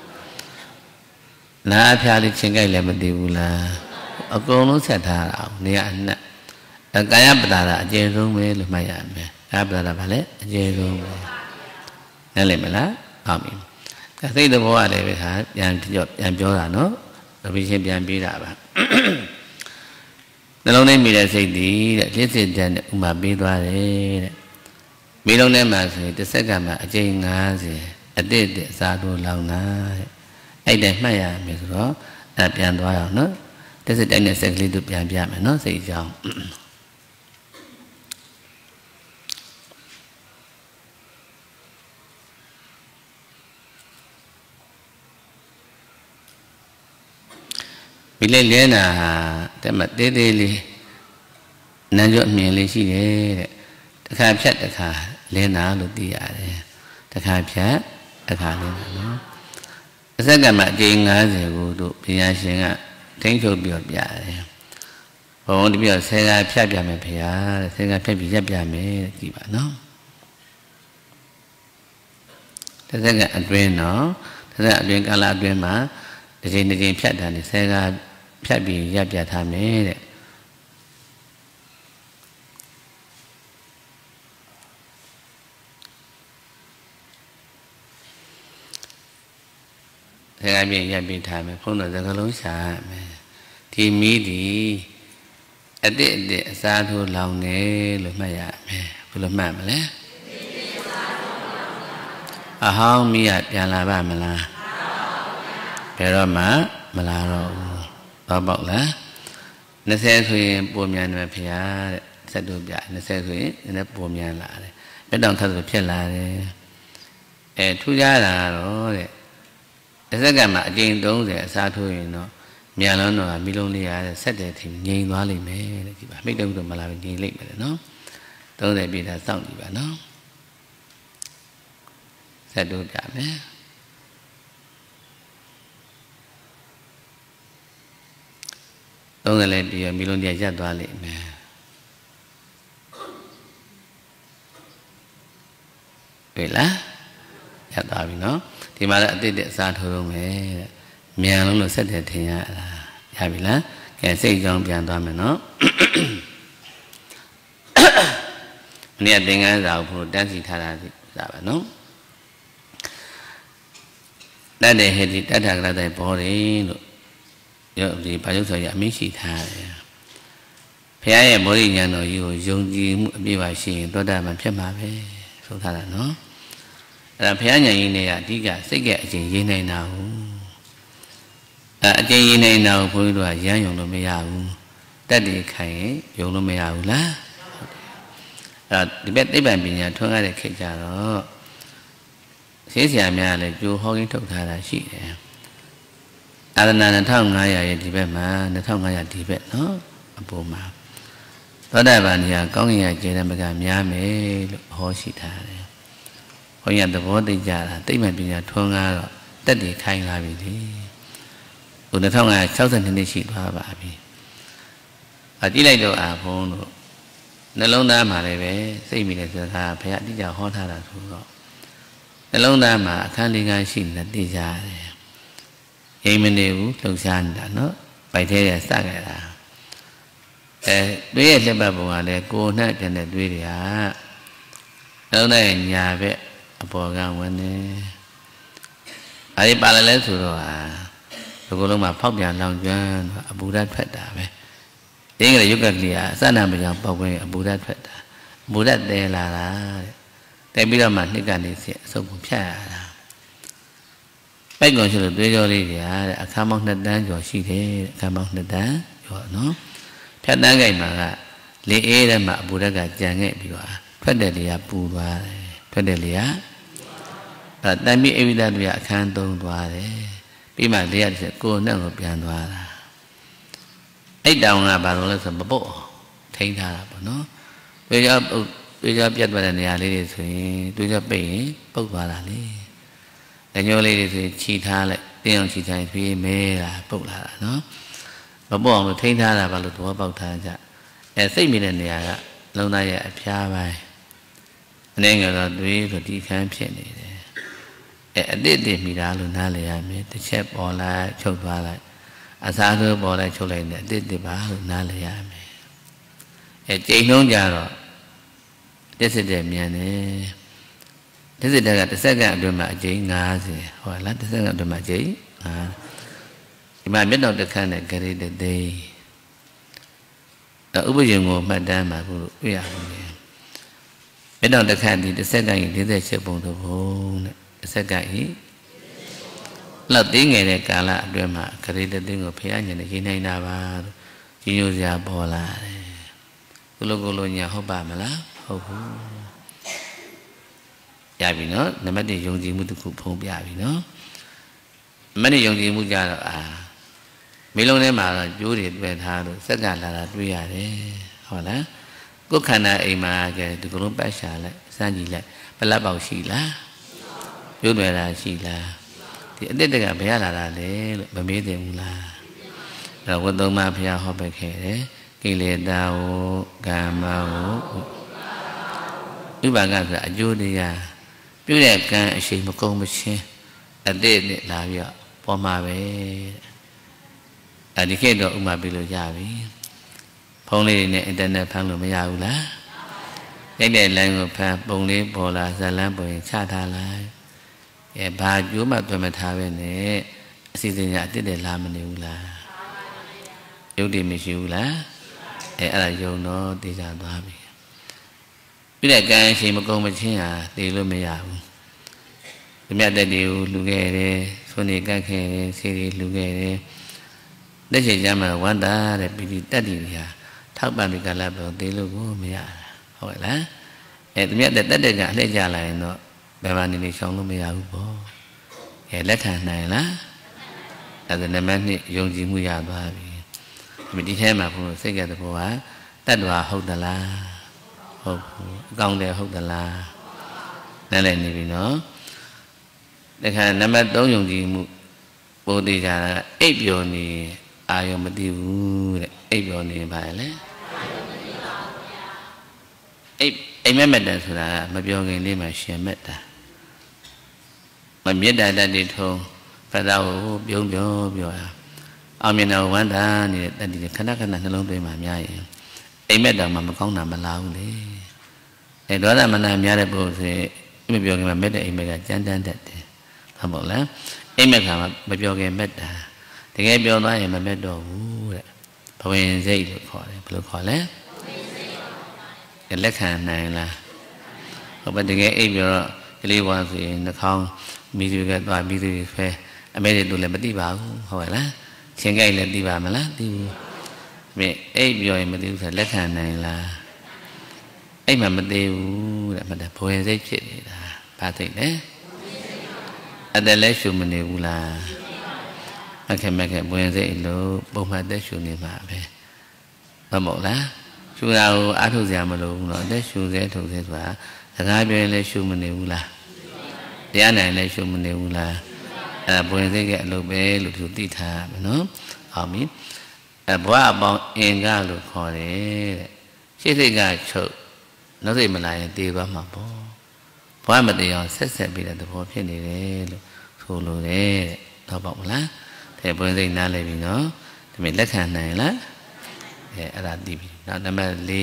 na phá đi trên cái lại mà đi vu là ở cô nó sát thà là này anh nè cái cái bắt đầu là chơi rồi mới là mày ăn mày cái bắt đầu là phải chơi rồi nên lại mà lá ông mình cái thấy được bao đây về hả làm cho làm cho là nó rồi bây giờ làm bị đã bạn nó lâu nay mình đã xây đi đã chết tiền tiền mà bị đoạt đấy bị lâu nay mà thì tất cả mà chơi ngã gì ở đây để ra đồ lâu na ấy để mà ya mình có đã biến đoạt nó tất cả những sự liên tục biến biến mà nó sẽ chọn vì lẽ lẽ làแต่มาเต้ๆလေးနာကြော့မြင်လေးရှိတယ်တဲ့တစ်ခါဖြတ်တစ်ခါလင်းတာလို့သိရတယ်တစ်ခါဖြတ်တစ်ခါလင်းတာနော်အစက်ကမှအကျဉ်း၅၀ကိုတို့ဘုရားရှင်ကထိန်းချုပ်ပြီးတော့ပြတယ်ဘုံတပြည့်ဆယ်ကဖြတ်ပြမယ်ဘုရားတဲ့ဆယ်ကဖြတ်ပြီးရက်ပြမယ်တဲ့ကြည့်ပါနော်တစ်စက်ကအတွင်းနော်တစ်စက်အတွင်းကာလအတွင်းမှာတစ်ချိန်တစ်ချိန်ဖြတ်တာနဲ့ဆယ်ကဖြတ်ပြီးရပ်ပြထားမယ်တဲ့ဆယ်ကပြည့်ရပ်ပြီးထားမယ်ဘုန်းတော်စကားလုံးရှာမယ်ဒီမီးဒီအတိအတိအစားထိုးလောင်နေလို့မှတ်ရမယ်ဘယ်လိုမှတ်မလဲအဟောင်းမီးကပြန်လာပါမလားဘယ်တော့မှမလာတော့ဘူးတော့ပေါ့လား၂၀ဆိုရင်ပုံမြန်တယ်ဖေဟာတဲ့ဆက်တို့ပြ၂၀ဆိုရင်လည်းပုံမြန်လာတယ်မြတ်တောင်ထပ်ဆိုဖြစ်လာတယ်အဲထူးခြားတာတော့တဲ့တစ်စက္ကန့်မှာအကျဉ်း၃၀အစားထိုးရင်တော့မြန်လုံးတော့မီလုံးလေးရဆက်တယ်ထင်ငြိမ်သွားလိမ့်မယ်တဲ့ကြည့်ပါမိတ်တုံးတော့မလာဘူးငြိမ်လိမ့်မယ်နော်၃၀ပြည့်တာစောင့်ကြည့်ပါနော်ဆက်တို့ပြမယ်၃သုံးတယ်လည်းပြီးရမီလုံးတရားရပ်သွားလိမ့်မယ်တွေ့လားရပ်သွားပြီနော်ဒီမှာလည်းအတိတ်အစားထိုးလုံးမယ်တဲ့မြန်လုံးလို့ဆက်တယ်ထင်ရတာရပြီလားကဲစိတ်ကြောင်းပြန်သွားမယ်နော်မနေ့ကသင်္ကန်းစာကိုဘုရားတန်းစီထားတာဒါပဲနော်တတ်တဲ့ဟဲ့ဒီတတ္ထကရတိုင်ဘောတယ်လို့ရောဒီဘာလို့ဆိုရအမိရှိထားတယ်ဘုရားရဲ့မောရိညာတော်ကြီးကိုယုံကြည်မှုအပြည့်ပါရှိရင်သောတာပန်ဖြစ်မှာပဲဆိုထားတာနော်အဲ့ဒါဘုရားညာကြီးနဲ့ကအဓိကစိတ်ကအကျင့်ရင်းနေတာဟုတ်အဲအကျင့်ရင်းနေတာကိုဘုန်းကြီးတို့ကရမ်းယုံလို့မရဘူးတတ်တယ်ခိုင်ရင်ယုံလို့မရဘူးလားအဲ့ဒီဘက်သိပ္ပံပညာထွန်းကားတဲ့ခေတ်ကြတော့ရှင်းဆရာများလည်းကြိုးဟောင်းကြီးထုတ်ထားတာရှိတယ်အာရဏနှစ်ထောင်ငါးရာရဲ့ဒီဘက်မှာနှစ်ထောင်ငါးရာဒီဘက်နော်အပေါ်မှာသောတာပန်ကြီးကကောင်းကင်ရဲ့ကျေရမကများမယ်လို့ဟောရှိထားတယ်ဘုန်းကြီးကသဘောသိကြတာသိပ္ပံပညာထွန်းကားတော့တက်တည်ခိုင်းလာပြီလေဟိုနှစ်ထောင်ငါးရာ၆၂နှစ်ရှိသွားပါပြီအကြည့်လိုက်တော့အာဘုန်းတို့နှလုံးသားမှာလည်းပဲစိတ်မိတဲ့စကားဘုရားအတိအကျဟောထားတာဆိုတော့နှလုံးသားမှာအခန်းလေးကားရှိနေသိကြတယ်အိမ်မနေဘူးလှုပ်ရှားနေတာနော်ပိုက်သေးရစခဲ့တာအဲတွေးရဲ့လက်ပတ်ပုံကလည်းကိုယ်နဲ့ပြန်တဲ့တွေးတွေကနှလုံးသားရဲ့ညာဘက်အပေါ်ကဝင်နေအဲဒီပါလာလဲဆိုတော့ဟာဒီကုလုံးမှာဖောက်ပြန်လောင်ကျွမ်းအပူဓာတ်ထွက်တာပဲအင်္ဂလိပ်ယုတ်ကကလေးကအစနာမကြောင်ပေါက်ခွင့်အပူဓာတ်ထွက်တာအပူဓာတ်တဲလာတာတဲ့ပြီးတော့မှနှစ်ကနေစီအစုပ်ကိုဖြတ်ရတာပိုက်ကုန်ရှိလို့တွေးကြောလေးတွေဟာတဲ့အခါမောင်းနှစ်တန်းကျော်ရှိတယ်အခါမောင်းနှစ်တန်းကျော်နော်ဖြတ်တန်းကြိုင်မှာကလေအေးတဲ့မှာအပူဓာတ်ကကြံခဲ့ပြီးတော့ထွက်တဲ့လေကပူသွားတယ်ထွက်တဲ့လေကအဲတန်ပြီးအဝိဒတွေအခန်းသုံးသွားတယ်ပြီးမှလေရတဲ့ကိုယ်နဲ့ကိုပြန်သွားတာအဲ့တောင်ကဘာလို့လဲဆိုမပုတ်ထိန်းထားတာပေါ့နော်တွေးကြောတွေးကြောပြတ်သွားတဲ့နေရာလေးတွေဆိုရင်တွေးကြောပိတ်ရင်ပုတ်သွားတာလေအညိုလေးတွေဆိုခြိထားလိုက်တင်းအောင်ခြိထားပြီးမဲတာပုတ်လာတာနော်မပုတ်အောင်လို့ထိန်းထားတာဘာလို့သဘောပေါက်ထားကြအဲစိတ်မိတဲ့နေရာကလုံးသားရဲ့အဖျားပိုင်းအနေငယ်တော့တွေးဆိုဒီခန်းဖြစ်နေတယ်အဲအတိတ်တည်မိတာလို့နားလည်ရမယ်တစ်ချက်ပေါ်လာချုပ်သွားလိုက်အစားဆိုပေါ်လိုက်ချုပ်လိုက်တယ်အတိတ်တည်ပါလို့နားလည်ရမယ်အဲကြိမ်လုံးကြတော့တစ်စစ်တဲ့မြန်တယ်တစ်စစ်တဲ့ကတစ်စက္ကန့်အတွင်းမှာအကျိန်း၅၀ဟောလားတစ်စက္ကန့်အတွင်းမှာအကျိန်း၅ဒီမှာမျက်နှာတစ်ခန်းနဲ့ဂရိတသိဥပယုံကိုမှတ်တမ်းမှာကိုတွေ့ရမယ်မျက်နှာတစ်ခန်းဒီတစ်စက္ကန့်ကြီး၄၈ပုံတစ်ပုံနဲ့တစ်စက္ကန့်ကြီးလောက်သိငယ်တဲ့ကာလအတွင်းမှာဂရိတသိကိုဖျားညင်နေရေးနိုင်တာပါလို့ကြီးညိုစရာပေါ်လာတယ်ကုလိုကုလိုညာဟုတ်ပါမလားဟုတ်ဘူးရပြီနော်နံပါတ်၁ယုံကြည်မှုတစ်ခုဖုံးပြပြီနော်နံပါတ်၂ယုံကြည်မှုကြတော့အာမိလုံးထဲမှာတော့ကျိုးတွေတွေ့ထားလို့စက်ကလာတာတွေ့ရတယ်ဟုတ်လားကိုယ်ခန္ဓာအိမ်မှာကဲဒီကုလုံးပတ်ရှာလိုက်စမ်းကြည့်လိုက်ပလက်ပေါက်ရှိလားကျိုးတွေ့တာရှိလားဒီအတိတ်ကဘယ်ရလာတာလဲလို့မမေးသင့်ဘူးလားအဲ့တော့ဝတ်သုံးပါးဘုရားဟောပေးခဲ့တယ်ကိလေသာဝကာမဝဥပါကဆိုတာအကျိုးတရားပြုတဲ့ကံအရှိန်မကုန်မချင်းအတိတ်နဲ့လာပြီးတော့ပေါ်မှာပဲအဲဒီခေတ်တော့ဥမာပြလို့ရပြီဖုန်းလေးတွေနဲ့အင်တာနက်ဖမ်းလို့မရဘူးလားရိုက်တဲ့ line ကိုဖမ်းပုံလေးပေါ်လာဇာတ်လမ်းပေါ်ရင်ချထားလိုက်အဲဘာကြိုးမှတွေ့မထားပဲနဲ့အစီအစဉ်ကအတိတ်နဲ့လာမနေဘူးလားရုပ်တည်မရှိဘူးလားအဲအဲ့ဒါယုံတော့သိကြသွားပြီပြတဲ့ကံအချိန်မကုန်မချင်းဟာသိလို့မရဘူးဒီမြတ်တက်တွေကိုလူခဲ့တယ်ဆွနေကတ်ခဲ့တယ်ဆေးတွေလူခဲ့တယ်လက်ရှိကျမ်းမှာဝန္တာတဲ့ပိဋိတက်တည်တွေဟာထောက်ပံ့ပြီးကလပ်တော့သိလို့ကိုမရတာဟုတ်လားအဲဒီမြတ်တက်တက်ကအလှည့်ကြလာရင်တော့ဘယ်မှာနေနေရှောင်လို့မရဘူးပေါ့အဲလက်ခံနိုင်လားအဲဒါနံပါတ်၂ယုံကြည်မှုရသွားပြီဒီထဲမှာဘုရားစိတ်ကတဲ့ဘောကတတ္တဝါဟုတ်သလားဟုတ်ဘူးအကောင်းတယ်ဟုတ်သလားနားလည်နေပြီနော်ဒါခါနံပါတ်၃ယုံကြည်မှုပို့သေးကြတာအိပ်ပျော်နေအာရုံမသိဘူးတဲ့အိပ်ပျော်နေပါလေအိပ်အိမ်မက်မက်တယ်ဆိုတာမပြောခင်လေးမှာရှင်မက်တာမမြတ်တာတတ်တည်ထုံးဖတ်သားကိုပြုံးပြောပြောတာအောင်မြင်တော်ဝန္တာနေတဲ့တတ်တည်ခဏခဏနှလုံးသွင်းမှာများရင်အိမ်မက်တော်မှာမကောင်းတာမလာဘူးလေအဲဒေါသမနာများတဲ့ပုဂ္ဂိုလ်ဆိုမပြောခင်မှာမက်တဲ့အိမ်မက်ကကြမ်းတမ်းတတ်တယ်ဟုတ်ပါလားအိမ်မက်ကမပြောခင်မက်တာတကယ်ပြောသွားရင်မမက်တော့ဘူးတဲ့ဘဝင်စိတ်လို့ခေါ်တယ်ဘယ်လိုခေါ်လဲလက်ခံနိုင်လားဟုတ်ပါတကယ်အိပ်ပြောတော့ကလေးဘွားဆိုရင်နှာခေါင်းမိသူကသွားမိသူဖဲအမေတို့လည်းမသိပါဘူးဟုတ်ပါလားချင်းကြိုက်လည်းသိပါမလားသိဘူးမင်းအိပ်ပြောရင်မသိဘူးဆိုလက်ခံနိုင်လားအိပ်မှမသိဘူးတဲ့မှတ်တယ်ဘဝင်စိတ်ဖြစ်နေတာဘာသိလဲအတလည်းရှုမနေဘူးလားမခဲမခဲဘဝင်စိတ်လို့ပုံမှန်သက်ရှုနေမှာပဲမမဟုတ်လားရှုတာကိုအားထုတ်စရာမလိုဘူးနော်သက်ရှုစေထုတ်စေဆိုတာစကားပြောရင်လည်းရှုမနေဘူးလားတရားနိုင်လည်းရှုမနေဘူးလားအဲဘဝင်စိတ်ကအလုပ်ပဲလို့သူသိထားရမယ်နော်အောင်ပြီအဲဘဝအပေါင်းအင်္ဂလို့ခေါ်တယ်တဲ့ရှေ့စိတ်ကချုပ်နောက်စိတ်မလာရင်တည်သွားမှာပေါ့ဘဝမတည်အောင်ဆက်ဆက်ပြီးတဲ့သဘောဖြစ်နေတယ်လို့ဆိုလိုတယ်တဲ့တော့ပေါ့မလားတဲ့ဘဝင်စိတ်နားလည်ပြီနော်ဒါပေမဲ့လက်ခံနိုင်လားအဲအဲ့ဒါသိပြီနောက်နံပါတ်၄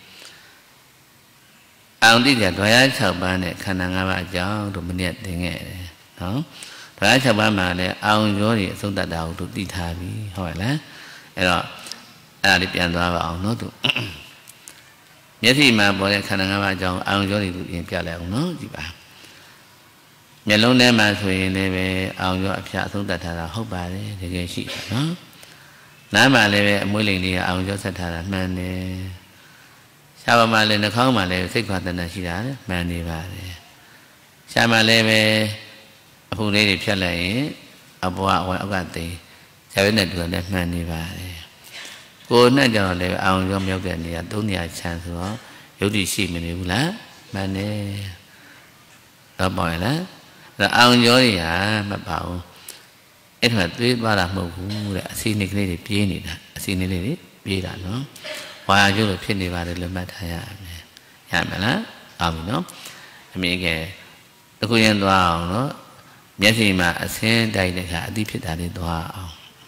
အောင်တိကျဒွါရ၆ပါးနဲ့ခန္ဓာ၅ပါးအကြောင်းတို့မနေ့သင်ခဲ့တယ်နော်ဒွါရ၆ပါးမှာလည်းအောင်ရောတွေအဆုံးတတ်တာကိုတို့သိထားပြီဟုတ်ရဲ့လားအဲ့တော့အဲ့ဒါလေးပြန်သွားပါအောင်နော်တို့မျက်စိမှာပေါ်တဲ့ခန္ဓာ၅ပါးအကြောင်းအောင်ရောတွေတို့ပြင်ပြလိုက်အောင်နော်ဒီပါမျက်လုံးထဲမှာဆိုရင်လည်းပဲအောင်ရောအဖျားအဆုံးတတ်ထားတာဟုတ်ပါတယ်တကယ်ရှိတယ်နော်နားမှာလည်းပဲအမွှေးလိမ်လေးကအောင်ရောဆက်ထားတာမှန်တယ်ရှားပါမှာလည်းနှာခေါင်းမှာလည်းစိတ်ခွာတဏ္ဍရှိတာမှန်နေပါတယ်ရှားမှာလည်းပဲအဖုလေးတွေဖြတ်လိုက်ရင်အဘွားအဝအောက်ကသိဇာဝိနဲ့တူတယ်မှန်နေပါတယ်ကိုယ်နဲ့ကြောင့်လည်းအောင်ရောမြောက်တဲ့နေရာသုံးနေရာချမ်းဆိုတော့ယုတ်တိရှိမနေဘူးလားမှန်တယ်တော့ပေါ့ရလားအဲ့အောင်ရောတွေဟာမပါဘူးအဲ့ဒါသွေးသွားတာမဟုတ်ဘူးတဲ့အစီနေကလေးတွေပြေးနေတာအစီနေလေးတွေပြေးတာနော်ဝါရုပ်လို့ဖြစ်နေပါတယ်လို့မှတ်ထားရမယ်ရမယ်လားအောင်ပြီနော်အမေကတခုရင်သွားအောင်နော်မျက်စိမှာအစင်းတိုက်တဲ့အခါအတိဖြစ်တာလေးသွားအောင်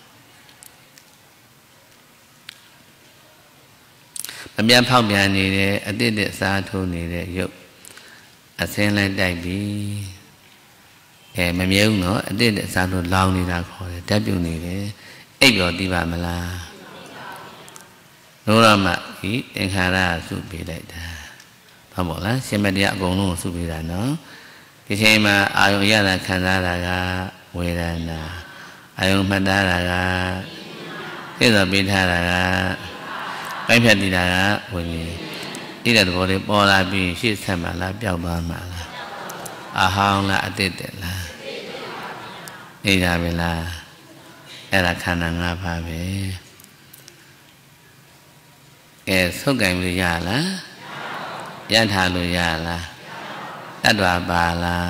မပြန်ဖောက်ပြန်နေတဲ့အတိတ်တဲ့စားထိုးနေတဲ့ရုပ်အစင်းလိုက်တိုက်ပြီးအဲမမြဲဘူးနော်အတိတ်တဲ့စားထိုးလောင်နေတာခေါ်တယ်ဓာတ်ပြုတ်နေတယ်အိပ်ပျော်သိပါမလားလို့ရမှဒီသင်္ခါရစုပေးလိုက်တာဟုတ်မို့လားရှင်မတရားအကုန်လုံးကိုစုပေးတာနော်ဒီချိန်မှာအာယုံရတာခံစားတာကဝေဒနာအာယုံမှတ်သားတာကသိသောပေးထားတာကပိုက်ဖြတ်တည်တာကဝိညာဉ်ဒီတဲ့သဘောလေးပေါ်လာပြီးရှေ့ဆက်မှလားပျောက်သွားမှလားအဟောင်းလားအတိတ်တည်းလားအိဒါပဲလားအဲ့ဒါခန္ဓာ၅ပါးပဲကဲဆုတ်ကင်လို့ရလားရထားလို့ရလားတတ်တော်ပါလား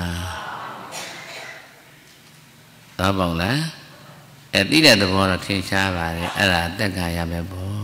တော့ပေါ့လားအဲသိတဲ့သဘောတော့ထင်ရှားပါတယ်အဲ့ဒါတက်ခါရမယ်ပေါ့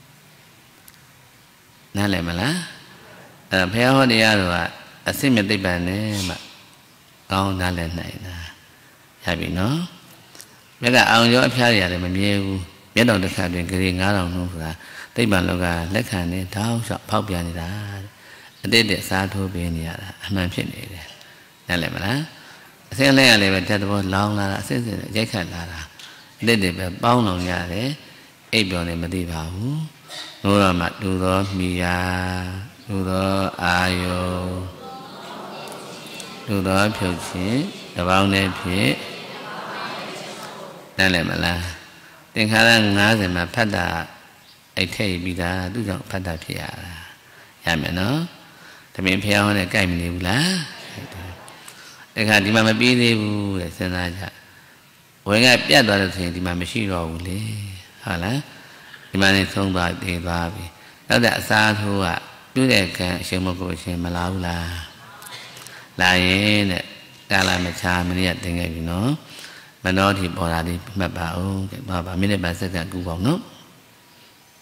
နားလည်မလားအဲဘုရားဟောတရားတော်ကအစစ်မြတ်သိပ္ပံနဲ့မှကောင်းနားလည်နိုင်တာရပြီနော်မြတ်ကအောင်ရောအဖျားတွေလည်းမမြဲဘူးမြတ်တော်တစ်ခါတွင်ဂရေ၅ထောင်လုံးဆိုတာသိပ္ပံလောကလက်ခံနေတောင်းလျှောက်ဖောက်ပြန်နေတာအတိတ်တဲ့စားထိုးပေးနေရတာအမှန်ဖြစ်နေတယ်နားလည်မလားအစင်းလဲရလည်းပဲတတ်တော်လောင်းလာတာအစစ်စစ်ရိုက်ခတ်လာတာအတိတ်တွေပဲပေါင်းအောင်ရတယ်အိပ်ပျော်နေမသိပါဘူးလို့တော့မှဒူသောမိယာဒူသောအာယုဒူသောဖြုတ်ခြင်းတပေါင်းနဲ့ဖြစ်နားလည်မလားသင်္ခါရ၅၀မှာဖတ်တာအဲ့ထည့်ပြီးသားသူကြောင့်ဖတ်တာဖြစ်ရတာရမယ်နော်တမင်ဖျားဟောနဲ့ကြိုက်မနေဘူးလားတခါဒီမှာမပြီးသေးဘူးတဲ့စဉ်းစားကြဝင်ကပြတ်သွားလို့ဆိုရင်ဒီမှာမရှိတော့ဘူးလေဟုတ်လားဒီမှာနေသုံးသွားတည်သွားပြီနောက်တဲ့အစားထိုးကပြုတဲ့ကံအရှင်မကိုအရှင်မလာဘူးလားလာရင်တဲ့ကာလမချာမနေ့ကသင်ခဲ့ပြီနော်မနောတိပေါ်လာလေးမှတ်ပါဦးတဲ့ဘာပါမိနစ်ပါစက္ကန့်ကူပေါ့နော်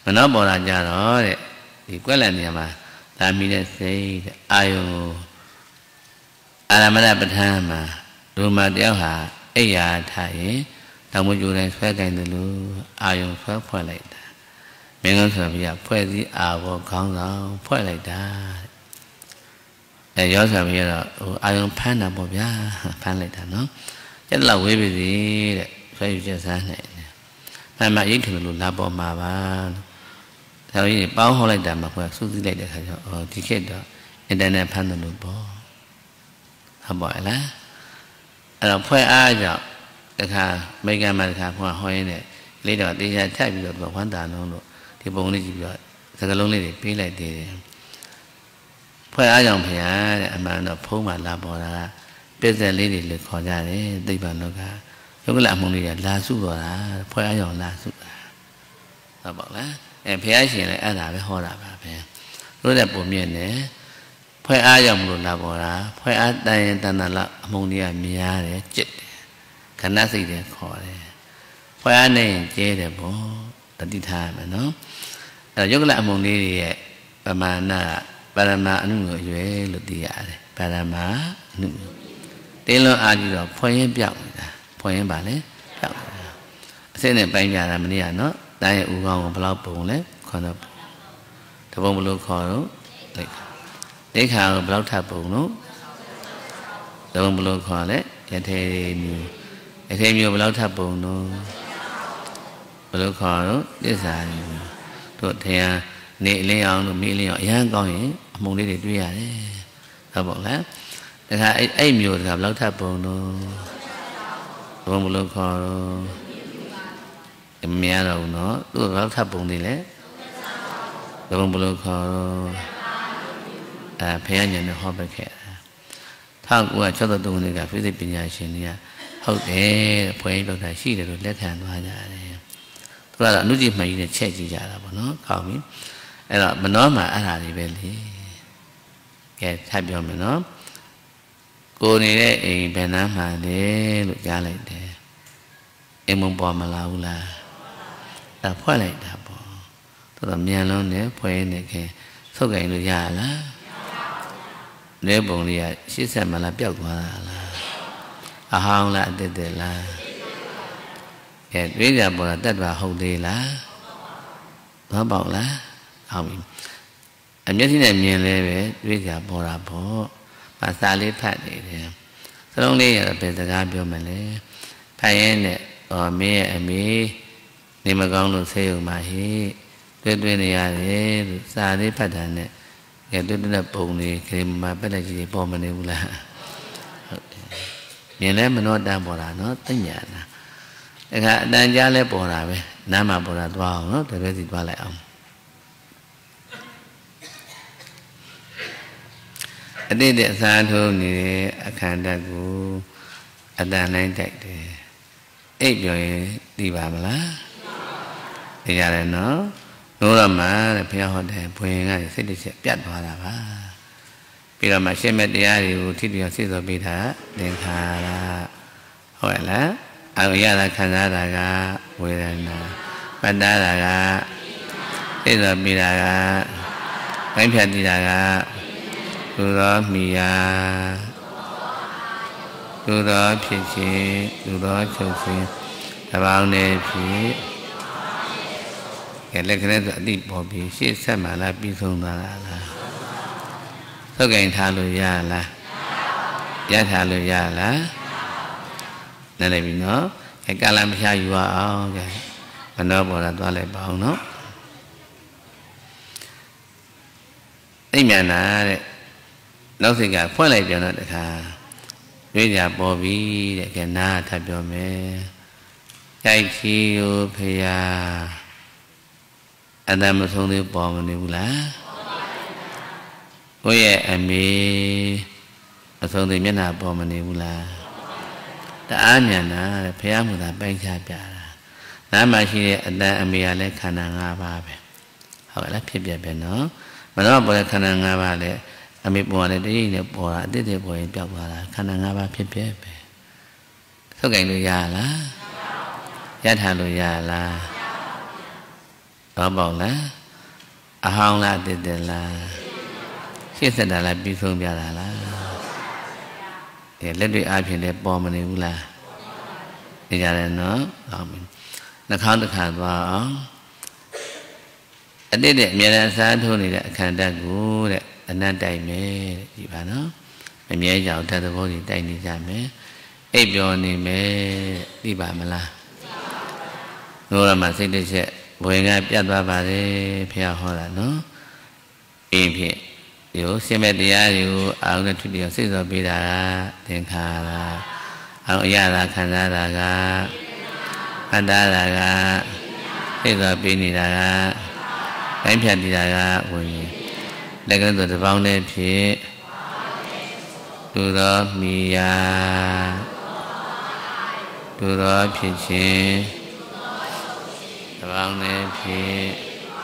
mà nó bỏ ra nhà đó đấy thì quét lại nhà mà ta mi này xây ai ô Aramada bát tham mà rồi mà đeo hà ấy à thay tao muốn chụp này xoay cái này luôn ai ô xoay phơi lại ta mình không sợ bây giờ phơi gì à vô không đâu phơi lại ta để gió sợ bây giờ ai ô phán nào bỏ ra phán lại ta nó chắc là quê bị gì đấy xoay cho sáng này mà mà ý thường luôn là bỏ mà ba theo ý bao hôm lại đã mà phải suy nghĩ lại để thấy ờ thì cái đó internet phán được luôn bỏ không bỏ lá ở phải ai rồi cái ha mấy cái mà cái hoa hoa này lấy đó đi ra chạy bị được hoàn toàn luôn thì bông này chỉ được cái lông này để pí lại thì phải ai rồi phải ai mà nó phô mà là bỏ ra bây giờ lấy để khó ra đấy đây bạn nó cả giống cái làm một người là sụp rồi là phải ai rồi là sụp là bảo là em phải ai chỉ lại ai là phải ho là phải rồi là bộ miền này phải ai rồi một là bỏ ra phải ai đây ta là một người mía đấy chết khả năng gì đấy khó đấy phải ai này chơi đấy bỏ tận đi tham mà nó ở giống cái làm một người thì mà là Parama anu người duy lụt đi à đấy Parama anu tên lo ai đi rồi phơi hết biểu ta phơi hết bà đấy biểu thế này bây giờ là mình đi à nó đây u con bao bụng đấy còn đâu thằng bông bao khó đó đấy đấy khao bao thằng bụng nó thằng bông bao khó đấy cái thế cái thế nhiều bao thằng bụng nó bao khó đó đấy sao rồi thế nệ lên ông rồi mỹ lên ông yên con ấy mong đi để đuôi à đấy thằng bảo là cái ấy ấy nhiều gặp lâu thằng bông nó thằng bông bao khó mẹ rồi nó tôi lâu thằng bông đi lấy thằng bông bao khó à phải nhận được họ phải khẽ thằng của cho tôi tôi này gặp phải được bình nhà xin nha hậu thế phải được đại sĩ để được lấy hàng hoa nhà này tôi là nút gì mà như che gì ra là bọn nó không biết ấy là mình nói mà ăn là gì vậy thì cái thay biểu mình nói cô này đấy bên nam mà để lụt ra lại để em muốn bỏ mà lâu là đã phải lại đã bỏ tôi làm nhà luôn nếu phải này cái số cái lụt ra là nếu bụng đi à xí xẻ mà là biểu qua là à hông là để để là cái bây giờ bỏ là tất vào hậu đi là nó bảo là không em nhớ thế này miền này về bây giờ bỏ ra bỏ mà xa lấy phát này thì sau đó đi là bây giờ cái biểu mình lấy phải này ở mẹ em mẹ nếu mà con được xây mà hi tuyệt tuyệt này à thế xa lấy phát này cái tuyệt là bụng này cái mà bây giờ chỉ bỏ mình đi là miền này mình nó đang bỏ ra nó tất nhiên là cái đang giá lấy bỏ ra về nam mà bỏ ra toa nó thì cái gì toa lại ông ở đây để xa thôi thì khán giả của ở đây này chạy thì ít rồi đi vào mà lá thì giờ này nó nó là mà là phải họ để phơi ngay sẽ đi sẽ biết vào là ba bây giờ mà xem mấy dia thì thì điều sẽ rồi bị thả đèn thả là hỏi là ở nhà là khán giả là cái quê là ban đa là cái thế rồi bị là cái cái phèn thì là cái từ đó mì à từ đó phía trên từ đó châu trên là bao này phía cái này cái này đi bỏ bị xí xả mà là bị thương là là sau cái thà lười già là giá thà lười già là này này bị nó cái cá làm sao vừa ở cái mà nó bỏ ra toa lại bảo nó ấy nhà nà đấy nó thì cả phơi lại cho nó được ha bây giờ bỏ vi để cái na thay cho mẹ cái chi ô phải à anh em mà không đi bỏ mình đi lá ôi em đi mà không đi biết nào bỏ mình đi lá đã nhà na phải ăn một đàn bánh cha bia na mà khi anh em đi lấy khăn ngà ba về họ lại phê bia bia nó mà nó bỏ khăn ngà ba lại anh biết bỏ lại đấy này bỏ lại đấy thì bỏ em biểu qua là khăn ngà ba phê bia về số cảnh lười già là giá thà lười già là đó bảo là à hong là để để là khi sẽ đã là bị thương bia là là để lên đôi ai phiền để bỏ mình đi là để ra là nó nó không được hạt vào ở đây để nhà ra thôi này là khăn đa cũ đấy anh đang đầy mê gì bà nó mẹ mẹ giàu ta đâu có gì đầy đi ra mẹ ấy biểu này mẹ đi bà mà là rồi là mà xây được sẽ buổi ngày biết ba bà đấy phải hỏi là nó im phải yếu xem mẹ đi à yếu áo này chút điều xây rồi bây giờ tiền khá là áo ya là khăn ra là ga khăn ra là ga xây rồi bây giờ là cái phải đi là ga buổi đại cái đồ vàng này phải tu đó mi ya tu đó phải chứ vàng này phải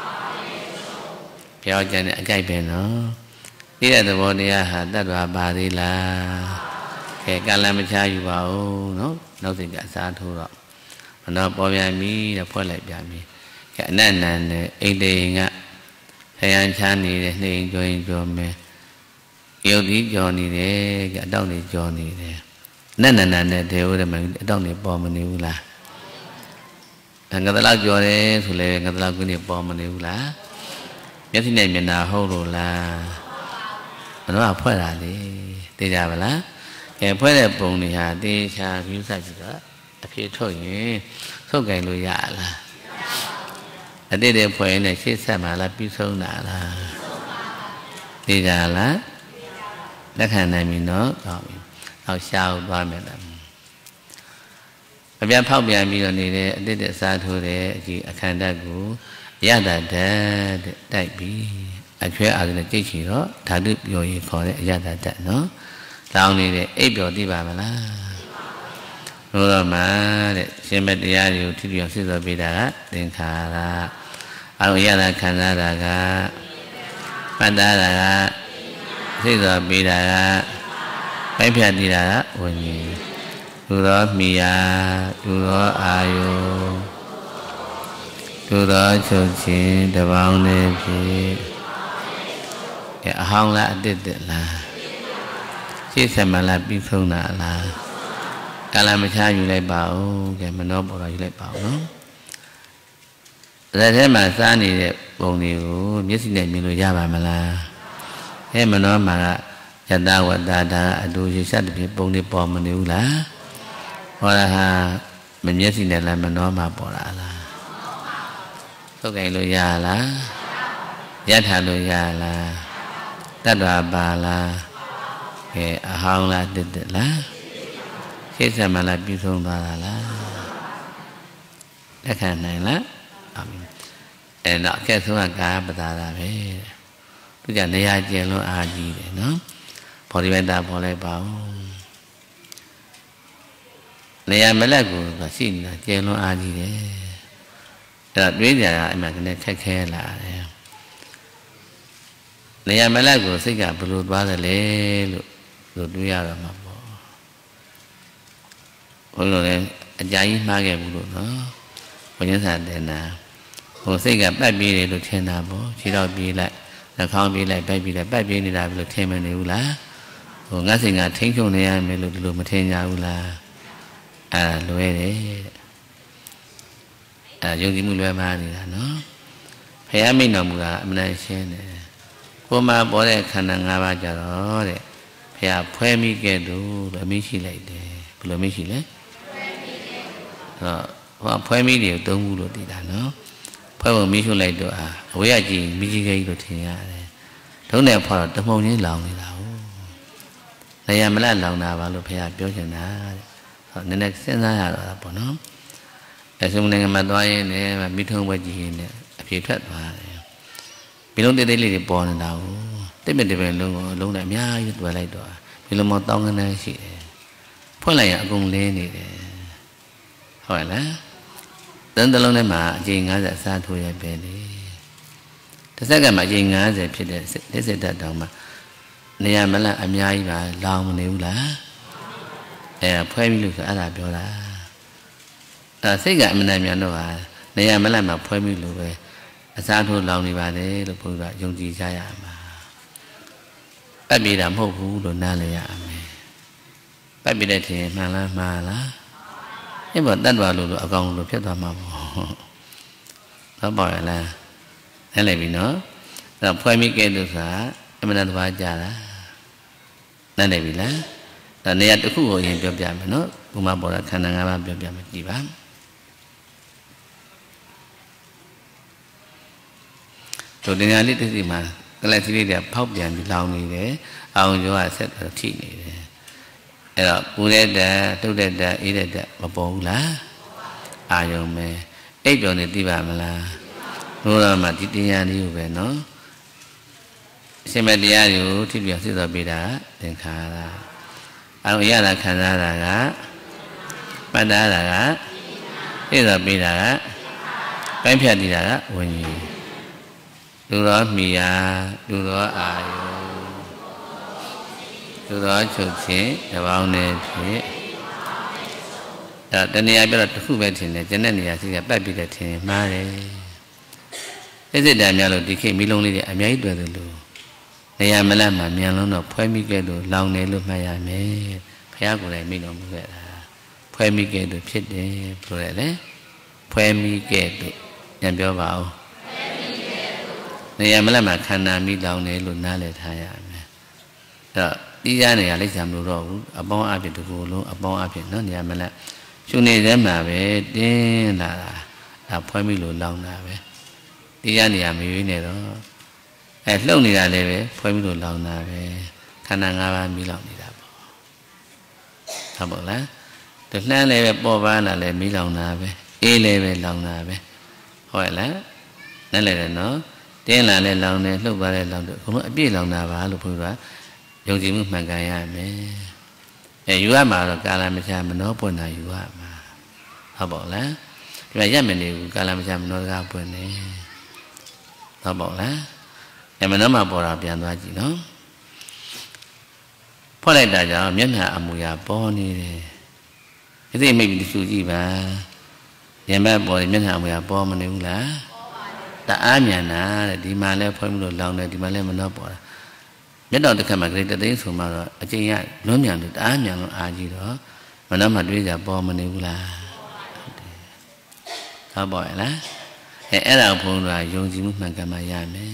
phải cho nên cái bên nó đi là đồ này à đã đồ bà đi là cái cái làm cha yêu bảo nó nó thì cả xa thôi rồi nó bỏ bia mi là bỏ lại bia mi cái này này ấy đây ngạ thầy anh cha này này cho anh cho mẹ yêu tí cho này đấy cái đâu này cho này đấy nên là này này đều là mình đâu này bỏ mình yêu là người ta lao cho đấy thôi là người ta lao cái này bỏ mình yêu là nhất thế này mình nào hậu rồi là nó là phải là đi đi ra vậy lá cái phải là bụng này hà đi cha cứu sai gì đó phía thôi nhỉ số cái lùi dạ là ở đây đều phải này chia sẻ mà là biết sâu nã là đi ra lá các hàng này mình nó học sao ba mẹ làm bây giờ phao bây giờ mình rồi này để để xa thôi để chỉ khăn đa cũ giá đã để đại bi anh chơi ở đây chơi chỉ đó thà được rồi khỏi để giá đã để nó tao này để ép biểu đi vào mà là rồi mà để xem bây giờ điều thì điều sẽ rồi bây giờ đến khá là anh giá là khăn ra là cả bắt đã là sẽ rồi bây giờ cái phải đi là ôi tu đó mi ya tu đó ayo tu đó cho chín để vào này thì cái hông là để để là chia sẻ mà là biết không là là cái làm mà cha lại bảo cái mà nó bảo lại bảo nó rồi thế mà sao này bồng nhiều biết gì này mình lo ra mà là thế mà nó mà nhà ta và ta ta đôi khi sát được bồng đi bỏ mà nhiều là hoặc là mình biết gì này là mà nó mà bỏ lại là số cái lo ra là giá thà lo ra là ta đòi bà là cái hông là được được là khi sao mà là biết không đó là là cái khả này là em nó cái số hàng cá bà ta là thế tôi chẳng thấy ai chơi nó à gì để nó bỏ đi bên ta bỏ lại bảo này em mới là của bà xin là chơi nó à gì đấy là biết là em mà cái này khẽ khẽ là này em mới là của xây cả bự ba là lẽ rồi đuôi ra mà bỏ hồi rồi anh trai mà cái bự nó có những sản để nào hồi xây cả bảy bì để được thêm nào bỏ chỉ đâu bì lại là không bì lại bảy bì lại bảy bì này là được thêm mà nếu lá hồi ngã sinh ngã thính chung này mình được được mà thêm nhau là à lùi đấy à dùng cái mũi lùi mà này là nó phải ăn mình nằm là mình này xem này cô mà bỏ lại khả năng ngã ba giờ đó đấy phải phơi mi cái đồ rồi mi xí lại đấy rồi mi xí lại rồi phơi mi điều tương vui rồi thì là nó phơi bằng mi xuống lại đồ à với ai gì mi chỉ cái đồ thì à đấy lúc này phơi tấm mông như lòng thì đâu này em mới là lòng nào vào lúc phải biểu hiện nào nên là sẽ ra là bỏ nó để xong này mà tôi này mà biết thương bao gì này phía thoát và vì lúc đây là bỏ này đâu thế mình thì về lúc lúc này nhá ít vào lại đó vì lúc mà tao cái này chị phơi lại ở cùng lên này hỏi là đến tới lúc này mà chị ngã ra xa thôi về đi thế sao cái mà chị ngã ra phía đây thế sẽ đạt được mà này mà là em nhai và lao mà nếu là 에 포에밀로 알아벼라. 아 세가 만나면 너가 내가 말하면 포에밀로 왜 စားထိုးလောင်နေပါတယ်လို့ဘုရားယုံကြည်ကြရမှာပတ်ပြေတာမဟုတ်ဘူးလို့နားလည်ရမယ်ပတ်ပြေတဲ့ထင်မှန်လားမှားလားအဲ့ပေါ်တတ်တော်လို့လို့အကောင်လို့ဖြစ်သွားမှာပေါ့တော့ပေါ့ရလားအဲ့လည်းပြီနော်အဲ့တော့ဖွဲ့မိခဲ့လို့ဆိုတာအမှန်တဘာကြတာနားလည်ပြီလားဒါနေရာတစ်ခုကိုအရင်ပြောပြမယ်နော်ဘုမပေါ်တာခန္ဓာ၅ပါးပြောပြမယ်ကြည်ပါတို့တင်ညာလေးတစ်စီမှာကလပ်စီလေးတွေဖောက်ပြန်ပြီးလောင်နေတယ်အောင်ကျော်ကဆက်တော့ထိနေတယ်အဲ့တော့ပူတဲ့တက်တုတ်တဲ့တက်အေးတဲ့တက်မပေါ်ဘူးလားအာယုံပဲအိပ်ပျော်နေသိပါမလားဘုရားမှာဒီတင်ညာလေးကိုပဲနော်အရှင်မတရားကိုထိပြောစစ်တော်ပေးတာသင်္ခါရအောင်ရတာခံစားတာကပတ်တာတာကသိတော်ပေးတာကပိုင်းဖြတ်နေတာကဝิญဉ်လူတော်မိယာလူတော်အာယုလူတော်ချုပ်ခြင်းတပေါင်းနဲ့ဖြစ်ဒါတဏှာပြောတော့တစ်ခုပဲထင်တယ်ကျန်တဲ့နေရာစီကပတ်ပြီးတဲ့ထင်မှားတယ်သိစိတ်တာများလို့ဒီခေတ်မီးလုံးလေးတွေအများကြီးတွေ့တယ်လို့နေရာမလတ်မှာမြန်လုံးတော့ဖွဲမိခဲ့လို့လောင်တယ်လို့မှတ်ရမယ်ဘုရားကိုယ်တိုင်မိတော်မူခဲ့တာဖွဲမိခဲ့လို့ဖြစ်တယ်ဆိုရလေဖွဲမိခဲ့လို့ညံပြောပါဦးနေရာမလတ်မှာခန္ဓာမိလောင်တယ်လို့နားလည်ထားရမယ်အဲ့တော့ဒီရနေရာလိမ့်စာမလို့တော့ဘူးအပေါင်းအဖြစ်တကူလုံးအပေါင်းအဖြစ်နော်နေရာမလတ်ရှုနေတဲ့မှာပဲတင်းလာတာအဲဖွဲမိလို့လောင်တာပဲဒီရနေရာမရွေးနေတော့အဲလှုပ်နေတာလည်းပဲဖွဲမိလို့လောင်တာပဲခန္ဓာ၅ပါးမိလောင်နေတာပေါ့ဟုတ်ပါလားတလှမ်းလည်းပဲပေါ်ပါလာလည်းမိလောင်တာပဲအေးလည်းပဲလောင်တာပဲဟုတ်ရဲ့လားနားလည်တယ်နော်တင်းလာလဲလောင်တယ်လှုပ်ပါလဲလောင်တယ်ခုလုံးအပြည့်လောင်တာပါလို့ဘုရားယုံကြည်မှုမှန်ကန်ရမယ်အဲယူရမှာတော့ကာလမချမနောပွင့်တာယူရမှာဟုတ်ပါလားဒီမှာရက်မနေဘူးကာလမချမနောစကားပွင့်တယ်ဟုတ်ပါလားအဲမနောမှာပေါ်တာပြန်သွားကြည့်နော်ဖွင့်လိုက်တာကြောင့်မျက်နှာအမူအရာပေါ်နေတယ်ဒီသိမိတ်ပြီးသူကြည့်ပါရင်ဘက်ပေါ်မျက်နှာအမူအရာပေါ်မနေဘူးလားတအားမြန်တာတဲ့ဒီမှာလဲဖွင့်လို့လောင်တယ်ဒီမှာလဲမနှောပေါ်တာမျက်တော်တစ်ခါမှဂရိတသိန်းဆိုမှတော့အကျဉ်းရလွန်းမြန်လို့တအားမြန်လို့အားကြီးတော့မနှောမှတွေးကြပေါ်မနေဘူးလားဟုတ်တယ်ဟုတ်ပါရဲ့လားအဲအဲ့ဒါဘုန်းတော်ယုံကြည်မှုမှန်ကန်မှရမယ်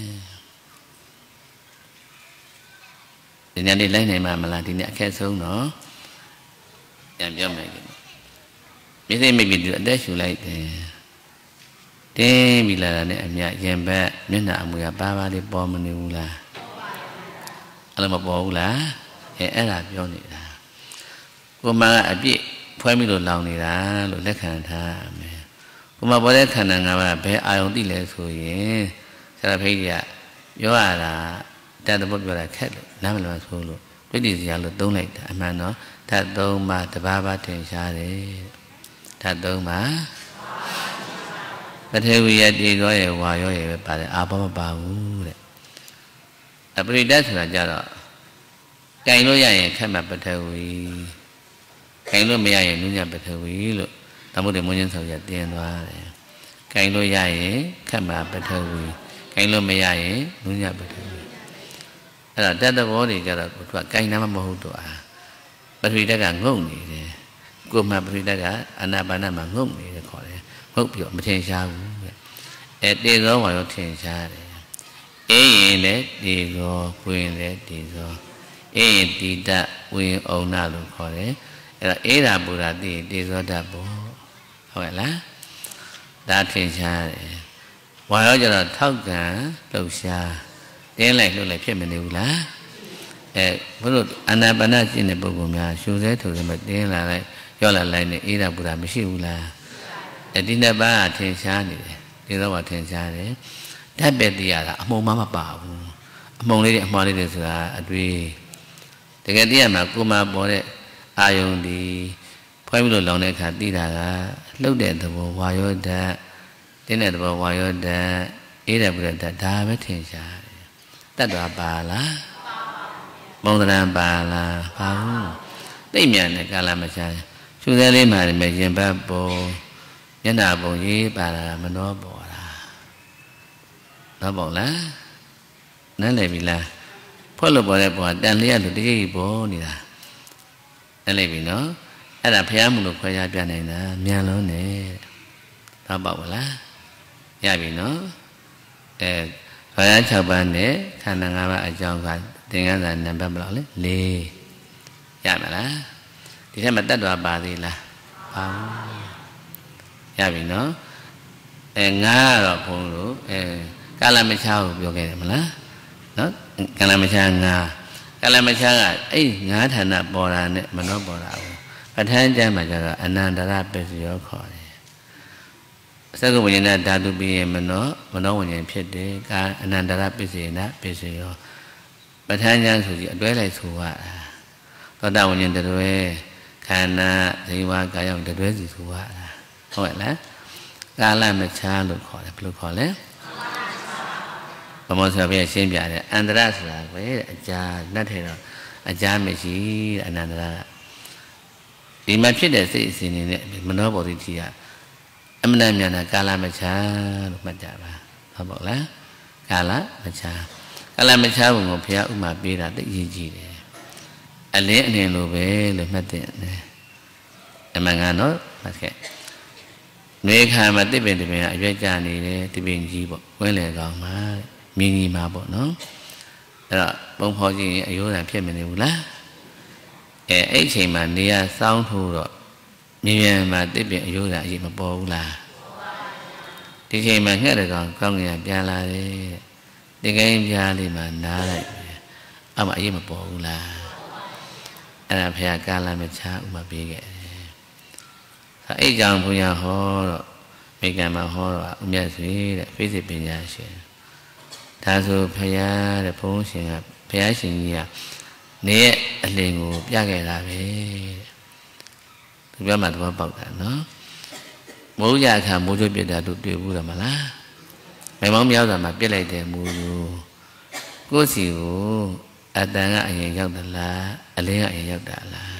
ဒီနေ့လေးလိုက်နိုင်မှာမလားဒီနေ့အခက်ဆုံးတော့ပြန်ပြောမယ်ကိမျက်စိမိတ်ပြီးသူအသက်ရှူလိုက်တယ်တင်းပြီးလာတာနဲ့အမြရင်ဘက်မျက်နှာအမူအရာပါပါလေးပေါ်မနေဘူးလားအဲ့လိုမပေါ်ဘူးလားအဲအဲ့ဒါပြောနေတာကိုမကအပြည့်ဖွဲမိလို့လောင်နေတာလို့လက်ခံထားမယ်ကိုမပေါ်တဲ့ခန္ဓာ၅ပါးဘယ်အာယုံသိလဲဆိုရင်ဆရာဖိတ်ကပြောရတာတတ်တဲ့ဘုပြောတာခက်လို့နားမလည်ဆိုလို့တွေ့တည်စရာလို့သုံးလိုက်တာအမှန်တော့ဓာတ်သုံးပါးတဘာဘာထင်ရှားတယ်ဓာတ်သုံးပါးပထဝီရတည်သောရဲ့ဝါရောရဲ့ပဲပါတယ်အာဘောမပါဘူးတဲ့အပရိဒတ်ဆိုတာကြတော့ကင်လို့ရရင်ခက်မှပထဝီကင်လို့မရရင်နုညပထဝီလို့သမုဒ္ဒေမွန်းချင်းဆောရတင်သွားတယ်ကင်လို့ရရင်ခက်မှပထဝီကင်လို့မရရင်နုညပထဝီအဲ့ဒါတတ်တဲ့ဘောတွေကြတော့သူကကင်နာမမဟုတ်တော့အာပထဝီတက်ကငုံနေတယ်ကိုယ်မှပထဝီတက်ကအနာပါနမှာငုံနေတယ်ခေါ်တယ်ငုတ်ပြီးတော့မထင်ရှားဘူးတဲ့အဲတေဇောဝါရောထင်ရှားတယ်အေးရင်လည်းတေဇောဝင်လည်းတေဇောအေးရင်တိတဝင်အောင်နာလို့ခေါ်တယ်အဲ့ဒါအေးတာပူတာသိရင်တေဇောတတ်ပေါ့ဟုတ်ရဲ့လားဒါထင်ရှားတယ်ဝါရောကျတော့ထောက်ကံလှုပ်ရှားတင်းလိုက်လှုပ်လိုက်ဖြစ်မနေဘူးလားအဲဘုလို့အာနာပါနကျင့်တဲ့ပုဂ္ဂိုလ်များရှုစဲထုတ်စဲမတင်းလာလိုက်ရောလာလိုက်နေအေးတာပူတာမရှိဘူးလားအဲဒီနှစ်ပါးထင်ရှားနေတယ်ဒီတော့ကထင်ရှားတယ်ဓာတ်ပဲသိရတာအမှုံမမပါဘူးအမှုံလေးတွေအမှားလေးတွေဆိုတာအတွေ့တကယ်သိရမှာကိုမပေါ်တဲ့အာယုန်ဒီဖွဲပြီးလို့လောင်တဲ့အခါသိတာကလှုပ်တဲ့သဘောဝါယောဓာတ်တင်းတဲ့သဘောဝါယောဓာတ်အေးတဲ့ပူတဲ့ဓာတ်ဒါပဲထင်ရှားတယ်တတ်တာပါလားမုံတရံပါလားပါဘူးသိမြန်တဲ့ကာလမချာရှုစဲလေးမှလည်းရင်ဘတ်ပေါ်မျက်နှာပုံရေးပါလာမနှောပေါ်တာ đó bảo là nói lại vì là phật lộ bảo là bảo đàn lý là cái bảo này là nói lại vì nóအဲ့ဒါဖះမှုလို့ခွဲခြားပြနိုင်တာမြန်လုံးနဲ့တော့ပေါ့ဗလားရပြီနော်အဲဘာသာ၆ပါးနဲ့ခန္ဓာ၅ပါးအကြောင်းကသင်္ကန်းစာနံပါတ်ဘယ်လောက်လဲ၄ရမလားဒီထက်မတတ်တော်ပါသေးလားပါရပြီနော်အဲငါကတော့ဘုံလို့အဲကာလမချာကိုပြောခဲ့တယ်မလားနော်ကာလမချာငါကာလမချာကအဲ့ငါဌာနပေါ်တာနဲ့မနောပေါ်တာကိုပဋ္ဌာန်းကျမ်းမှာကျတော့အနန္တရပစ္စယောခေါ်တယ်စက္ကဝိညာဏဓာတုပြီးရင်မနောမနောဝိညာဉ်ဖြစ်တယ်ကာအနန္တရပစ္စယေနပစ္စယောပဋ္ဌာန်းကျမ်းဆိုပြီးအတွဲလိုက်ဆိုရတာသောတာဝိညာဉ်တတွဲခန္ဓာဇေဝကာယတတွဲစီဆိုရတာဟုတ်ရဲ့လားကာလမချာလို့ခေါ်တယ်ဘယ်လိုခေါ်လဲဘမောဆရာပြရှင်းပြတယ်အန္တရဆိုတာပဲအကြာလက်ထဲတော့အကြာမရှိတဲ့အနန္တရဒီမှာဖြစ်တဲ့စိတ်အစဉ်တွေနဲ့မနောဘောဓိတိကအမှန်တမ်းများကာလမချာလို့မှတ်ကြပါဟုတ်ပါလားကာလမချာကာလမချာဘုံကိုဘုရားဥမာပေးတာသိရည်ကြီးတယ်အလင်းအလင်းလိုပဲလို့မှတ်တယ်အမှန်ကတော့မှတ်ခဲ့နေခါမှာတစ်ပင်တစ်ပင်ကအရွက်ကြနေတယ်တစ်ပင်ကြီးပေါ့ဝင်းလေကောင်းမှာမြင်းကြီးမှာပေါ့နော်အဲ့တော့ပုံဖော်ကြည့်ရင်အယိုးတန်ဖြစ်မနေဘူးလားအဲအဲ့အချိန်မှာနေရစောင်းထိုးတော့မြင်းမြန်မှာတစ်ပင်အယိုးတန်အရင်မပေါ်ဘူးလားဒီချိန်မှာငှက်တဲ့ကောင်ကောင်းကင်ပြန်လာတယ်တင်ကိန်းပြားလေးမှာနားလိုက်အောက်မှာအရင်မပေါ်ဘူးလားအဲ့ဒါဖခင်ကာလမချာဥမပေးခဲ့တယ်အဲ့ကြောင့်ဘုရားဟောတော့မိကံမှာဟောတော့ဥမြတ်စွေတဲ့ဖိစိပညာရှင်ဒါဆိုဖခင်တဲ့ဘုန်းရှင်ကဘုရားရှင်ကြီးကနေရဲ့အလင်းကိုပြခဲ့တာပဲသူပြောမှသဘောပေါက်တာနော်မိုးကြအခါမိုးကျွတ်ပြတာတို့တွေ့ဘူးတယ်မလားမိမောင်းမြောက်တာမှာပြစ်လိုက်တယ်မိုးကိုကိုယ်စီကိုအတန်ကအရင်ရောက်သလားအလင်းကအရင်ရောက်တာလား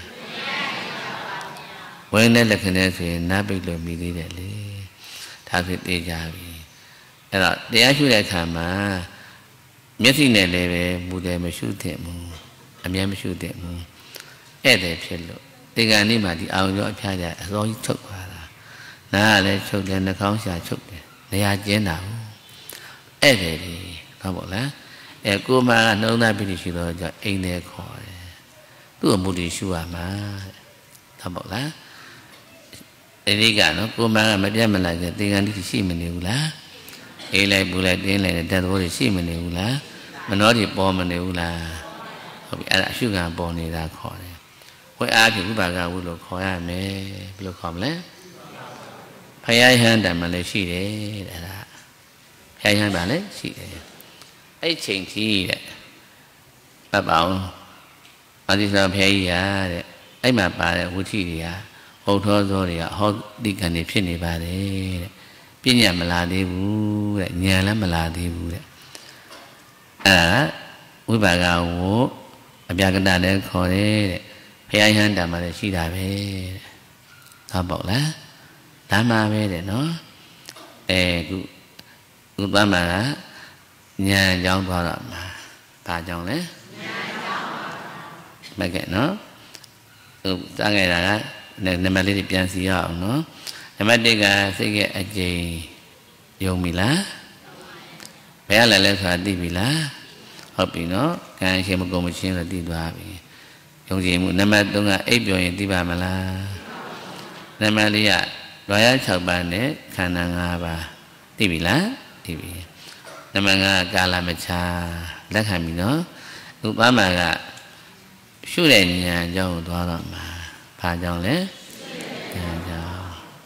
ဝိနည်းလက္ခဏာဆိုရင်နားပိတ်လို့မိသေးတယ်လေဒါဖြစ်သေးကြပြီအဲ့တော့တရားရှုတဲ့အခါမှာမျက်စိနဲ့လည်းပဲမူတယ်မရှုသင့်ဘူးအမြဲမရှုသင့်ဘူးဧည့်သည်ဖြစ်လို့ဒီကနေ့မှဒီအောင်ရောအဖျားကြအစောကြီးထုတ်သွားတာနားကလည်းချုပ်တယ်နှာခေါင်းရှာချုပ်တယ်နေရာကျင်းတာဟုတ်ဧည့်သည်တွေဟုတ်ပါလားအဲကိုမကနှုံးသားပြီးရှိတော့ကြောင့်အိမ်ထဲခေါ်တယ်သူ့အမှုတွေရှုရမှာဟုတ်ပါလားအဲဒီကနော်ကိုမကမပြတ်မလိုက်တဲ့သင်္ကန်းတိရှိမနေဘူးလားအေးလိုက်ပူလိုက်တင်းလိုက်တဲ့တတ်တော်တွေရှိမနေဘူးလားမနှောတွေပေါ်မနေဘူးလားဟုတ်ပြီအဲ့ဒါအရှုခံပေါ်နေတာခေါ်တယ်ဝိအားဖြင့်ဥပါကဝုလို့ခေါ်ရမယ်ဘယ်လိုခေါ်မလဲဖယားဟန်တံမှာလည်းရှိတယ်တဲ့အဲ့ဒါဖယားဟန်ပါလည်းရှိတယ်အဲ့ချိန်ကြီးတဲ့ပတ်ပေါင်းအာသီသာဖယားကြီးရာတဲ့အဲ့မှာပါတဲ့ဝုထိတွေကဟုတ်သောသောတွေကဟောတိကံတွေဖြစ်နေပါတယ်တဲ့ပြဉ္ညာမလာသေးဘူးတဲ့ဉာဏ်လည်းမလာသေးဘူးတဲ့အဲ့ဒါဝိပါကဝုအပြကတလည်းခေါ်တယ်တဲ့ဖယားဟန်တံမှာလည်းရှိတာပဲတဲ့ဟောပေါ့လားဒါမှပဲတဲ့နော်အဲခုခုသွားမှာကဉာဏ်ကြောင်းသွားတော့မှာဘာကြောင့်လဲဉာဏ်ကြောင်းပါမကဲ့နော်ဟိုတားခဲ့တာကနံပါတ်လေးပြန်စီရအောင်နော်နံပါတ်တစ်ကစိတ်ရဲ့အကျိန်ယုံပြီလားဘယ်ရလဲလဲဆိုတာသိပြီလားဟုတ်ပြီနော်ကံရှင်မကုန်မချင်းလို့သိသွားပြီယုံကြည်မှုနံပါတ်သုံးကအိပ်ပျော်ရင်သိပါမလားနံပါတ်လေးကလွာရ၆ပါးနဲ့ခန္ဓာ၅ပါးသိပြီလားသိပြီနံပါတ်၅ကာလမချာလက်ခံပြီနော်ဥပမာကရှုတဲ့ဉာဏ်အကြောင်းကိုသွားတော့မှာဘာကြောင့်လဲဉာဏ်ကြောင့်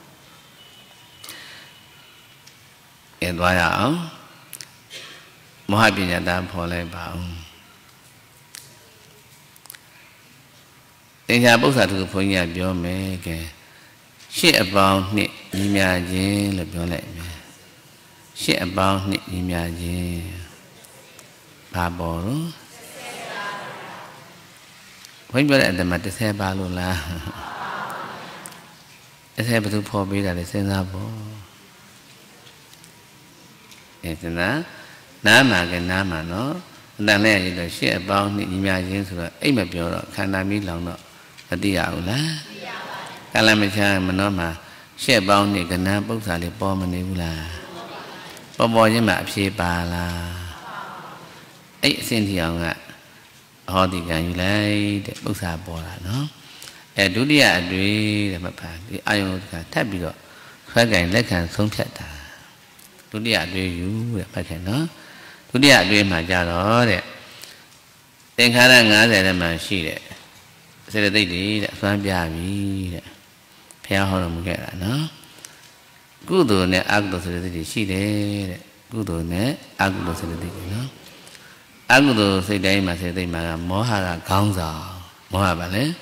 အဲသွားရအောင်မဟာပညာသားဖော်လိုက်ပါဦးသင်္ချာပု္ပ္ပာသူဘုန်းကြီးကပြောမယ်ကဲရှစ်အပေါင်းနှစ်ညီမြခြင်းလို့ပြောလိုက်မယ်ရှစ်အပေါင်းနှစ်ညီမြခြင်းဘာပေါ်လို့ဘုန်းကြီးပြောတဲ့အတ္တမှာတစ်ဆယ်ပါလို့လားတစ်ဆယ်ဘယ်သူဖော်ပေးတာလဲစဉ်းစားဖို့အဲစဉ်းစား ná mà cái ná mà nó đang này rồi sẽ bao nhiêu nhà riêng rồi ấy mà biểu rồi khả năng mi lòng nó là đi ảo lá cái làm mấy cha mà nó mà sẽ bao nhiêu cái ná bốc xả để bao mình yêu là bao bao nhiêu mà phía bà là ấy xin thì ông ạ họ thì càng như lấy để bốc xả bỏ là nó để đối đi à đối để mà phải thì ai cũng cả tháp bị rồi phải cái lấy càng sống chết ta đối đi à đối yếu để phải cái nó đối đi à đối mà ra đó để tên khá là ngã để mà xí để sẽ là đây đi để xoan bia mi để theo họ làm cái là nó cú đồ này ác đồ sẽ là đây xí để cú đồ này ác đồ sẽ là đây nó ác đồ sẽ đây mà sẽ đây mà mỏ hà là cao giàu mỏ hà bạn đấy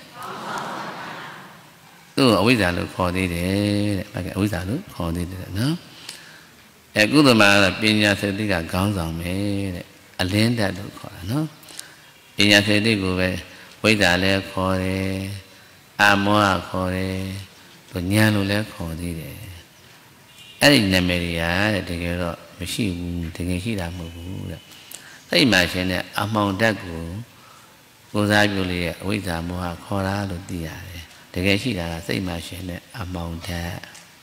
tu ở bây giờ nó khó đi để phải cái bây giờ nó khó đi để nó cái cú đồ mà là bên nhà sẽ đi cả cao giàu mấy để anh lên đã được khó nó bên nhà sẽ đi của về bây giờ là khó đấy à mỏ hà khó đấy rồi nhà nó là khó đi để ấy là mấy cái để cái đó mới xí thì cái xí làm một vụ đấy thế mà xem này âm mong đất của cô giáo biểu lì bây giờ mua hàng kho ra luôn đi à để cái gì là thế mà xem này âm mong đất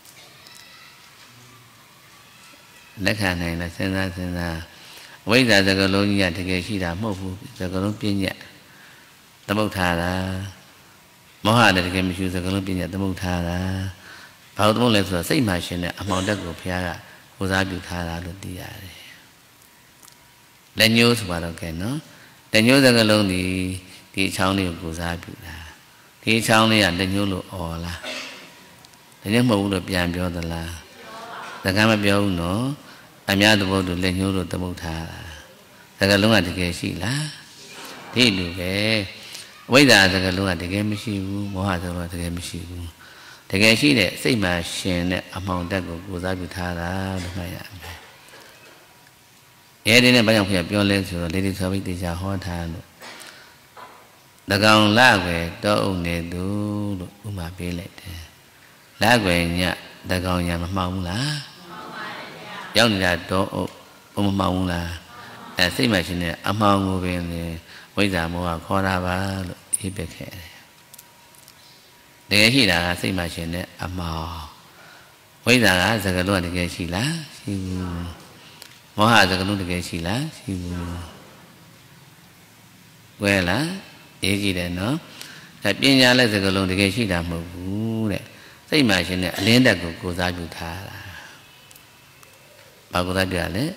lấy khả này là xem ra xem ra bây giờ giờ cái lối nhà thì cái gì là mua phụ giờ cái lối bên nhà tao bảo thà là mua hàng để cái mình chịu giờ cái lối bên nhà tao bảo thà là bảo tao lấy rồi thế mà xem này âm mong đất của phía là cô giáo biểu thà là luôn đi à lên nhớ thì bảo cái nó lên nhớ ra cái lông thì thì cháu này của gia bị là thì cháu này ăn lên nhớ lộ ỏ là lên nhớ mẫu đượcပြန်ပြောđược là đại ca màပြောnó anh nhà tôi bảo được lên nhớ rồi tôi bảo thà là đại ca lúc nào thì cái gì là thì được cái bây giờ đại ca lúc nào thì cái mới xíu mỗi hai thôi thì cái mới xíu thì cái gì đấy xây mà xem này âm hồn đất của của gia bị thà là được mấy ạ cái này bây giờ phảiပြောlên rồi lấy đi so với tỷ giá hoa than rồi, đặc công lá về đó ông này đủ đủ mà biết lại thế, lá về nhà đặc công nhà mà mong là, giống như là đó ông mong là, à xây mà xin này âm mong ngồi bên này bây giờ mua kho ra ba ít bề khẽ, để cái gì là xây mà xin này âm mong, bây giờ là giờ cái luôn thì cái gì lá, mỏ hà giờ cái lúc cái gì lá, quê lá, cái gì đấy nó, tại bên nhà là giờ cái lúc cái gì làm một vụ đấy, thế mà chuyện này lên đặt của cô giáo chủ thà là, bảo cô giáo đưa đấy,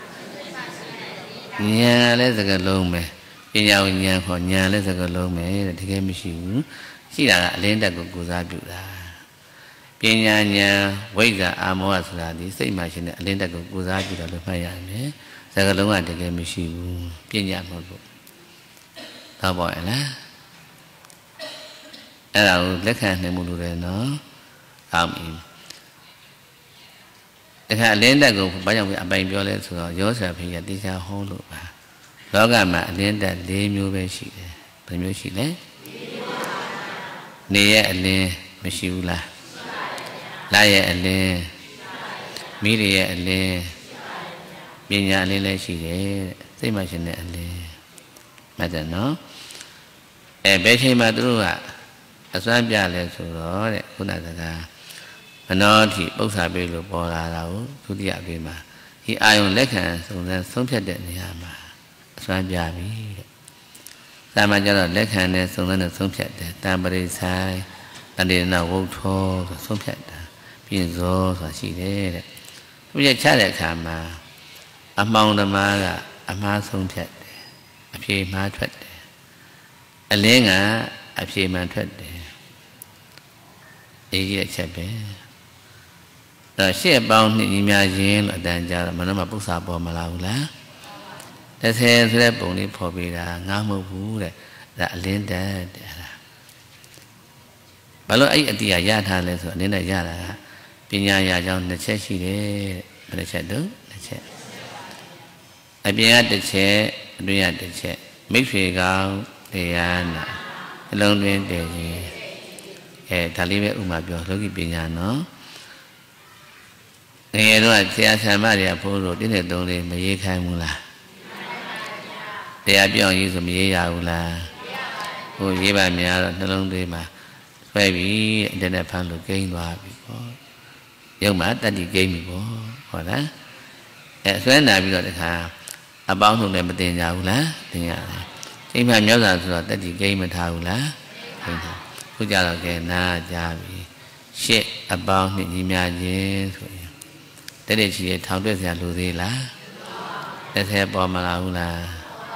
nhà là giờ cái lúc mà, bên nhà nhà họ nhà là giờ cái lúc mà thì cái mình xíu, chỉ là lên đặt của cô giáo chủ thà. Bên nhà nhà bây giờ à mua ra đi xây mà chuyện này lên đặt của cô giáo chỉ là được phải làm đấy, giờ cái lúc này thì cái mình xíu bên nhà một bộ, tao bảo là, cái nào lấy hàng này một đồ này nó, ẩm im, cái hàng lên đặt của bây giờ bị ẩm im cho lên rồi, nhớ sẽ phải nhận đi ra hô lụa mà, đó cả mà lên đặt lên nhiều về xí đấy, bao nhiêu xí đấy, này lên mình xíu là lá ye lên, mì ye lên, bên nhà lên lên xí đấy, thế mà chuyện này lên, mà giờ nó, em bé khi mà tôi à, à xoan bia lên rồi đó đấy, cũng là cái, mà nó thì bốc xả bê lô bò là đâu, tôi đi à bê mà, thì ai cũng lấy cái sống ra sống chết đấy này mà, xoan bia bê, ta mà cho nó lấy cái này sống ra sống chết đấy, ta bơi đi sai, ta đi nào vô thô rồi sống chết đấy. Biến rồi và chỉ thế, bây giờ cha lại khám mà, âm mong đam mà là âm ma sống chết, âm phi ma thoát, anh lấy ngã âm phi ma thoát, ý là chết bé, rồi sẽ bao nhiêu những nhà riêng là đàn gia mà nó mà bốc xả bỏ mà lao lá, thế thế thế bụng đi phò bị là ngáo mơ vũ đấy, đã lên đấy, bao lâu ấy anh thì giải tha lên rồi đến đây ra là bên nhà nhà trong để chết gì đấy để chết được để chết ở bên nhà để chết bên nhà để chết mấy phe cao để ăn lông lên để gì cái thà lý về umma biểu lúc cái bên nhà nó nghe đó là xe xe mà đi phố rồi đến được đâu đi mà dễ khai mua là để biểu như rồi dễ giàu là ôi dễ bà mẹ rồi nó luôn đi mà phải bị internet phản lực gây loa bị có nhưng mà ta đi gây bị có hỏi đó để xóa nào bị rồi được hả à bao nhiêu này mà tiền giàu lá tiền nhà chính mà nhớ là rồi ta đi gây mà thầu lá cứ cho là cái na cha bị shit à bao nhiêu gì mà gì rồi thế để chỉ tháo được ra lùi đi lá để xe bỏ mà là là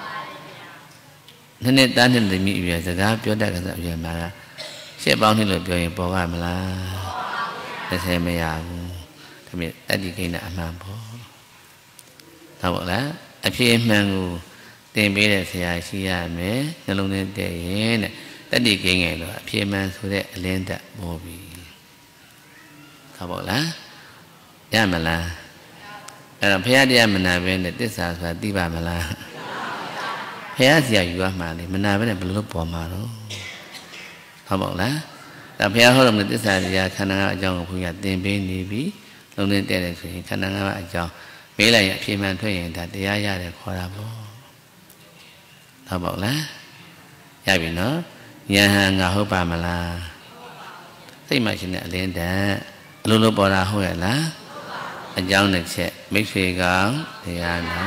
nên nên ta nên định vị về cái biểu đạt cái gì mà sẽ bao nhiêu lời biểu hiện bỏ vào mà là để xe mới à thì mình ta đi cái nào mà bỏ tháo bỏ lá ở phía mang tiền bế để xe xí à mấy cái lúc này để này ta đi cái ngày đó phía mang số để lên đặt bỏ bị tháo bỏ lá ya mà làအဲ့တော့ဘုရားတရားမနာဘဲနဲ့တစ္ဆာဆိုတာသိပါမလားဘုရားဆရာယူရမှာလေမနာဘဲနဲ့ဘယ်လိုပေါ်မှာတော့ဟုတ်ပါ့လားဒါဘုရားဟောတော်မူတဲ့တစ္ဆာတရားခန္ဓာငါးအကြောင်းကိုဘုရားသင်ပေးနေပြီလုံးနဲ့တဲ့တယ်ဆိုရင်ခန္ဓာငါးအကြောင်းမေးလိုက်ရင်အဖြေမှန်ထွက်ရင်ဒါတရားရတယ်ခေါ်တာပေါ့ဟုတ်ပါ့လားရပြီနော်ဉာဏ်ဟာငါဟုတ်ပါမလားစိတ်မှရှင်တဲ့အလင်းတန်အလိုလိုပေါ်တာဟုတ်ရဲ့လားအကြောင်းတစ်ချက်မိတ်ဆွေကောင်တရားနော်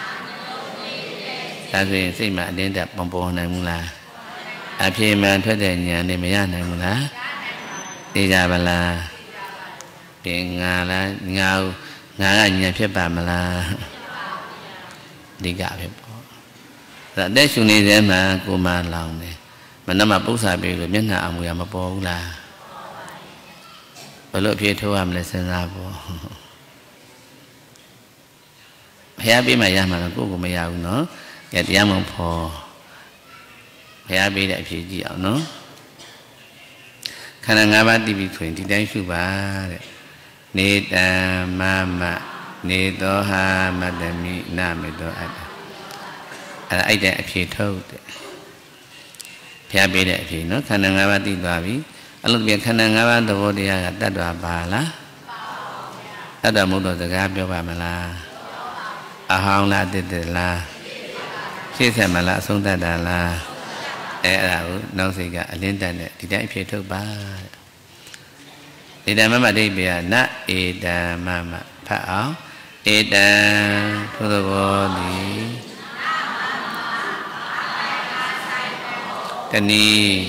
ဒါဆိုရင်စိတ်မှာအတင်းတက်ပုံပေါ်နိုင်ဘူးလားအဖြေမှန်ထွက်တဲ့ဉာဏ်နဲ့မရနိုင်ဘူးလားသိကြပါလားပြင်ငါလားငါငါကဉာဏ်ဖြစ်ပါမလားအဓိကပဲပေါ့ဒါအသက်ရှင်နေတဲ့မှာကိုမလောင်တယ်မနမပု္ပ္ပာပြေလို့မျက်နှာအမူအရာမပေါ်ဘူးလားဘယ်လိုအဖြေထိုးရမလဲစဉ်းစားပေါ့ဘုရားပေးမှရမှာတော့ကိုယ့်ကိုမရဘူးနော်။ဒါတရားမဖို့ဘုရားပေးတဲ့အဖြေကြည့်အောင်နော်။ခန္ဓာ၅ပါးသိပြီဆိုရင်ဒီတိုင်းရှုပါတဲ့။နေတံမမနေသောဟာမတ္တမိနမေသောအတ္တ။အဲ့ဒါအဲ့တဲ့အဖြေထုတ်တဲ့။ဘုရားပေးတဲ့အဖြေနော်ခန္ဓာ၅ပါးသိသွားပြီ။အဲ့လိုပြန်ခန္ဓာ၅ပါးသဘောတရားကတတ္တဝါပါလား။တတ္တမဟုတ်တော့စကားပြောပါမလား။အဟောင်းလားတစ်တစ်လားရှေ့ဆက်မလားအဆုံးသတ်တာလားအဲအဲ့ဒါကိုနောက်စိတ်ကအလင်းတန်တဲ့ဒီတိုင်းအဖြစ်ထုတ်ပါဧတံမမဒိဋ္ဌိယနဧတံမမဖတ်အောင်ဧတံထိုသဘောသည်တနည်း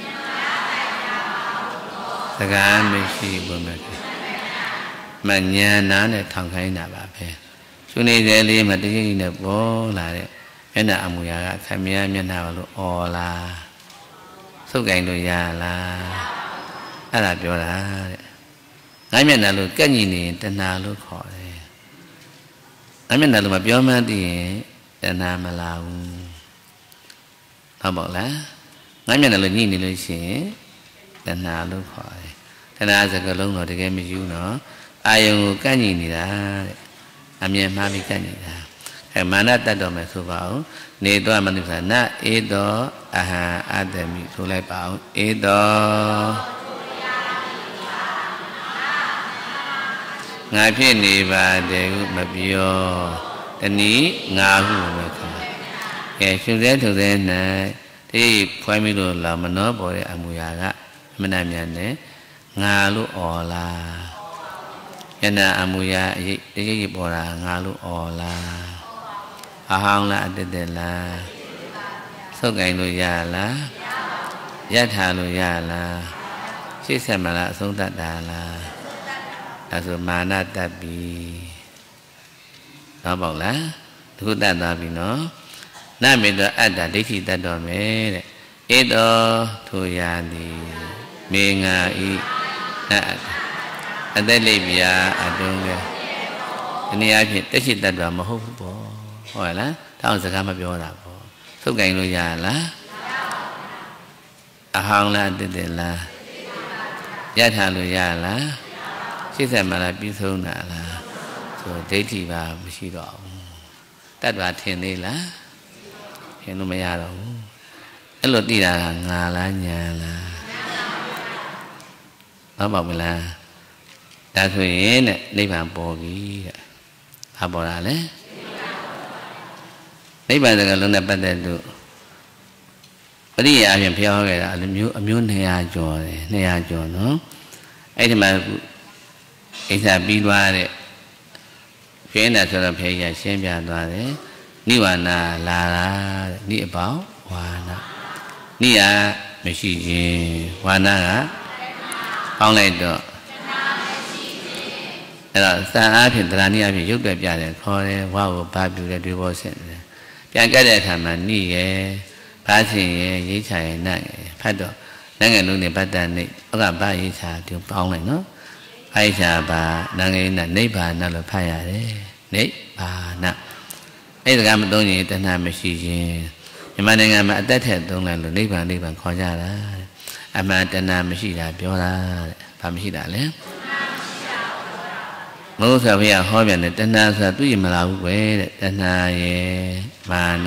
စကားမရှိဘူးမဲ့မညာနာနဲ့ထောင်ခိုင်းတာပါပဲရှင်နေတဲ့လေးမှာတတိယနဲ့ပေါ်လာတဲ့မျက်နှာအမူအရာကခမည်းမျက်နှာဘာလို့အော်လားစုပ်ကင်လို့ရလားအဲ့ဒါပြောတာတဲ့ငါမျက်နှာလို့ကက်ညီနေရင်တဏှာလို့ခေါ်တယ်ငါမျက်နှာလို့မပြောမှန်းသိရင်တဏှာမလာဘူးဟုတ်ပါ့လားငါမျက်နှာလို့ညှိနေလို့ရှိရင်တဏှာလို့ခေါ်တယ်တဏှာစကားလုံးတော့တကယ်မယူနော်အာယုံကိုကက်ညီနေတာတဲ့အမြင်မှားပြီးကတ်နေတာအဲမာနတတ်တော်မယ်ဆိုပါဦးနေတော့မနုဿာနဧတောအဟံအတ္တမိဆိုလိုက်ပါဦးဧတောငါဖြစ်နေပါတယ်ဟုမပြောတနည်းငါဟုမခေါ်ကဲရှင်သေးထုသေး၌ဒီဖွိုင်းပြီးလို့လာမနောပေါ်တဲ့အမူအရာကအမနာမြန်နဲ့ငါလို့អော်လားယနာအမူအရာအရေးတရိပ်ပေါ်တာငါလို့អော်လားအဟောင်းလားအတ္တတလားဆုတ်ကင်လို့ရလားရထားလို့ရလားရှေ့ဆက်မလားအဆုံးသတ်တာလားဒါဆိုမာနတတ်ပြီတော့ပေါ့လားတခုတတ်သွားပြီနော်နမေတောအတ္တဒိဋ္ဌိတတ်တော်မယ်တဲ့ဧတောထိုရာသည်မေငါဤနတ်အသက်လိပ်ပြာအတုံးကဒီနေ့အဖြစ်တက်ရှိတတ်တာမဟုတ်ဘူးပေါ့ဟုတ်လားတောင်းစကားမပြောတာပေါ့သုတ်ကင်လို့ရလားအဟောင်းလားတည်တယ်လားရထားလို့ရလားရှင်းဆက်မလားပြီးဆုံးတာလားဆိုဒိဋ္ဌိပါမရှိတော့ဘူးတတ်တာထင်သေးလားထင်လို့မရတော့ဘူးအဲ့လိုသိတာကငါလားညာလားဟုတ်ပါမလား đã thôi nè lấy bàn bò gì à bò ra đấy lấy bàn được lúc này bắt đầu được bây giờ à miền phía cái là miếu miếu này à chùa này à chùa nó ấy thì mà cái sao bị loa đấy phía nào cho là phía nhà xem nhà loa đấy ni hòa na là là ni bảo hòa na ni à mấy gì hòa na à phong lại được là sa á phiền tara ni á phiềnရုပ်တွေပြတယ်ခေါ်တယ်ဝါကိုဘာပြူတယ်တွေးပေါ်ဆက်တယ်ပြန်ကြတဲ့အခါမှာနိရဲ့ဘာရှင်ရဲ့ရိတ်ချာရဲ့နတ်ရဲ့ဖတ်တော့နိုင်ငံလုံးနဲ့ပတ်သက်နေဥက္ကဘာရိတ်ချာဒီပေါင်းလိုက်နော်ဘာရိတ်ချာဘာနိုင်ငံနဲ့နိဗ္ဗာန်လို့ဖတ်ရတယ်နိဗ္ဗာန်အဲ့ဒါကမသုံးရင်တဏှာမရှိရင်မြန်မာနိုင်ငံမှာအသက်ထက်သုံးလိုက်လို့နိဗ္ဗာန်နိဗ္ဗာန်ခေါ်ကြတာအမှန်တဏှာမရှိတာပြောတာတဲ့ဘာမရှိတာလဲမဟုတ်ဆိုဘုရားဟောပြန်တယ်တဏှာဆိုတာသူ့ရင်မလာဘူးပဲတဲ့တဏှာရဲ့မာန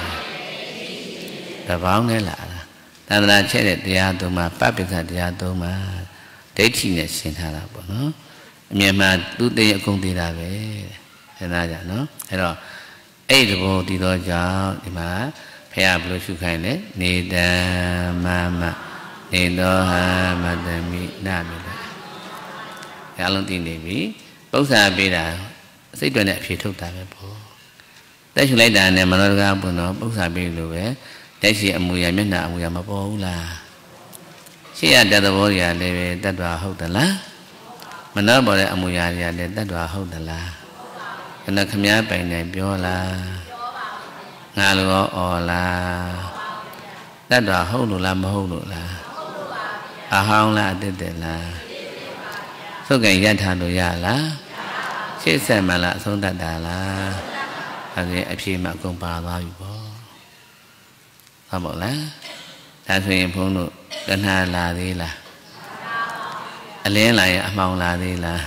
တပေါင်းနဲ့လာတာတဏှာချက်တဲ့တရားသုံးပါပပိစ္ဆတရားသုံးပါဒိဋ္ဌိနဲ့ရှင်းထားတာပေါ့နော်အမြဲမှသူ့တည်းအကုန်သေးတာပဲတဲ့နားကြနော်အဲ့တော့အဲ့ဒီဘောတည်သောကြောင့်ဒီမှာဘုရားဘယ်လိုရှုခိုင်းလဲနေတံမမနေသောဟာမတမိနာမိလဲအလုံးသိနေပြီပု္ပ္ပာပေးတာစိတ်တွေနဲ့အဖြေထုတ်တာပဲပေါ့တက်ရှုလိုက်တာနဲ့မနောတကားဘုံတော့ပု္ပ္ပာပေးလို့ပဲတက်ရှိအမူအရာမျက်နှာအမူအရာမပေါ်ဘူးလားရှေ့ရတတ်သဘောတွေကလည်းပဲတတ်တော်ဟုတ်သလားမနောပေါ်တဲ့အမူအရာတွေကလည်းတတ်တော်ဟုတ်သလားခဏခမည်းပိုင်နေပြောလားငါလိုဩလားတတ်တော်ဟုတ်လို့လားမဟုတ်လို့လားအဟောင်းလားအတစ်တက်လားသုတ်ကံရထားလို့ရလားရှေ့ဆက်မှလားအဆုံးတတ်တာလားအဲဒီအဖြေမှအကုန်ပါသွားပြီပေါ့ဟုတ်မို့လားဒါဆိုရင်ဘုန်းတို့တဏှာလာသေးလားအလင်းလာရင်အမှောင်လာသေးလား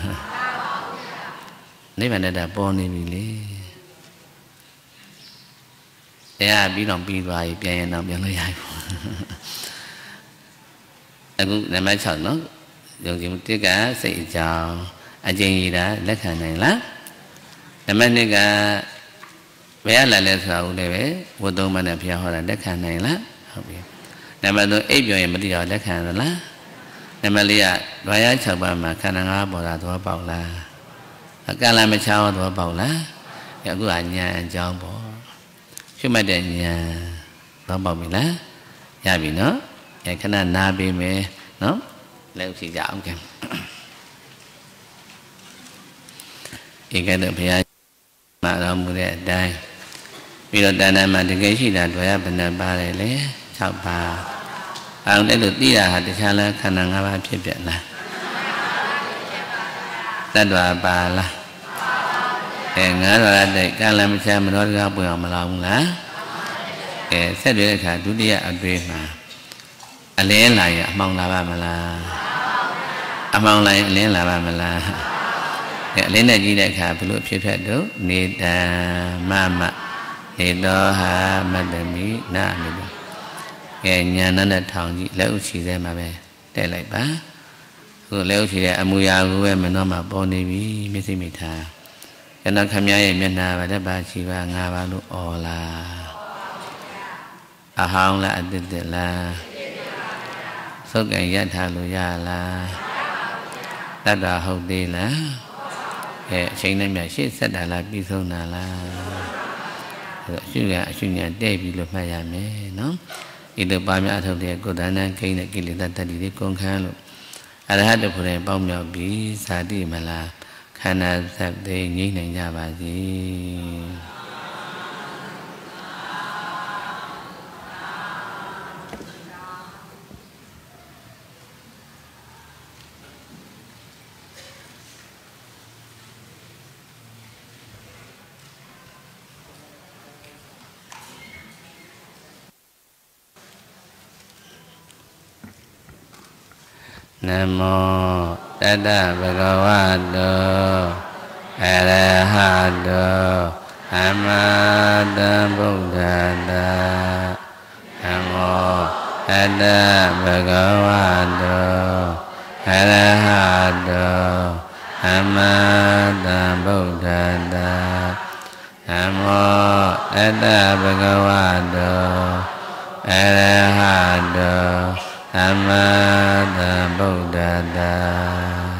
နိဗ္ဗာန်တည်းပေါ်နေပြီလေတရားပြီးတော့ပြီးသွားပြီပြန်ရင်တော့ပြန်လို့ရပြီအခုနံပါတ်၆နော်ယုံကြည်မှုတစ်ကစိတ်အကြောင်းအကျဉ်းရတာလက်ခံနိုင်လားနံပါတ်၂ကဘယ်ရလာလဲဆိုတာဦးလည်းပဲဝတ်သုံးပါးနဲ့ဘုရားဟောတာလက်ခံနိုင်လားဟုတ်ပြီနံပါတ်၃အိပ်ပြောရင်မသိတော့လက်ခံရလားနံပါတ်၄ကဒွါရ၆ပါးမှာခန္ဓာ၅ပါးပေါ်တာသဘောပေါက်လားအကလမချောင်းသဘောပေါက်လားအခုကဉာဏ်အကြောင်းပေါ့ရှုမှတ်တဲ့ဉာဏ်သဘောပေါက်ပြီလားရပြီနော်အဲခဏနားပေးမယ်နော်လည်းဖြေကြအောင်ကဲဧကတဘုရားမှာတော်မူတဲ့အတိုင်းပြီးတော့တဏ္ဍာမှာတကယ်ရှိတာတွေ့ရဘယ်နှပါတယ်လဲ၆ပါးအောင်လည်းလို့သိတာဟာတခြားလားခန္ဓာ၅ပါးဖြစ်ပြလားတတ္တဝါပါလားအဲငါးတော်ရတဲ့ကာလမချမနောတကားပွင့်အောင်မလာဘူးလားအဲဆက်တွေ့တဲ့အခါဒုတိယအတွေ့မှာအလင်းလာရင်အမှောင်လာပါမလားအမှောင်လာရင်အလင်းလာပါမလားအဲအလင်းနဲ့ကြီးတဲ့အခါဘယ်လိုဖြစ်ဖြစ်တော့နေတံမမနေတော်ဟာမတ္တမိနာမိတော့အဲညာနဲ့ထောင်ကြည့်လက်ဥချီထဲမှာပဲတဲ့လိုက်ပါခုလက်ဥချီရဲ့အမူအရာကိုပဲမနှောမှာပေါ်နေပြီမျက်စိမိထားကျွန်တော်ခမည်းရဲ့မျက်နှာဗတ်ပါချီပါငါပါလို့အော်လားအဟောင်းလားအတစ်တစ်လားသုတ်ကံရထားလို့ရလားတတ်တာဟုတ်သေးလားအဲအချိန်နဲ့မြရှေ့ဆက်တာလားပြီးဆုံးတာလားအဲအရှုကအရှုညာတဲ့ပြီလို့မှတ်ရမယ်နော်ဤလိုပါများအထုတ်တဲ့ကိုယ်တဏ္ဍကိန်းတဲ့ကိလေသာတတ္တိတွေကုန်ခန်းလို့အရဟတဖို့တဲ့ပေါင်းမြောက်ပြီးဇာတိမလားခန္ဓာသတ်သိငြိမ့်နိုင်ကြပါစေနမောတတ္တဗုဒ္ဓဝါတောအရဟတောသမ္မာသမ္ဗုဒ္ဓတ္တနမောတတ္တဗုဒ္ဓဝါတောအရဟတောသသမ္မာသမ္ဗုဒ္ဓတ္တธัမ္မောအတ္တဘဂဝတောအရဟတောသမ္မာသမ္ဗုဒ္ဓတ္တ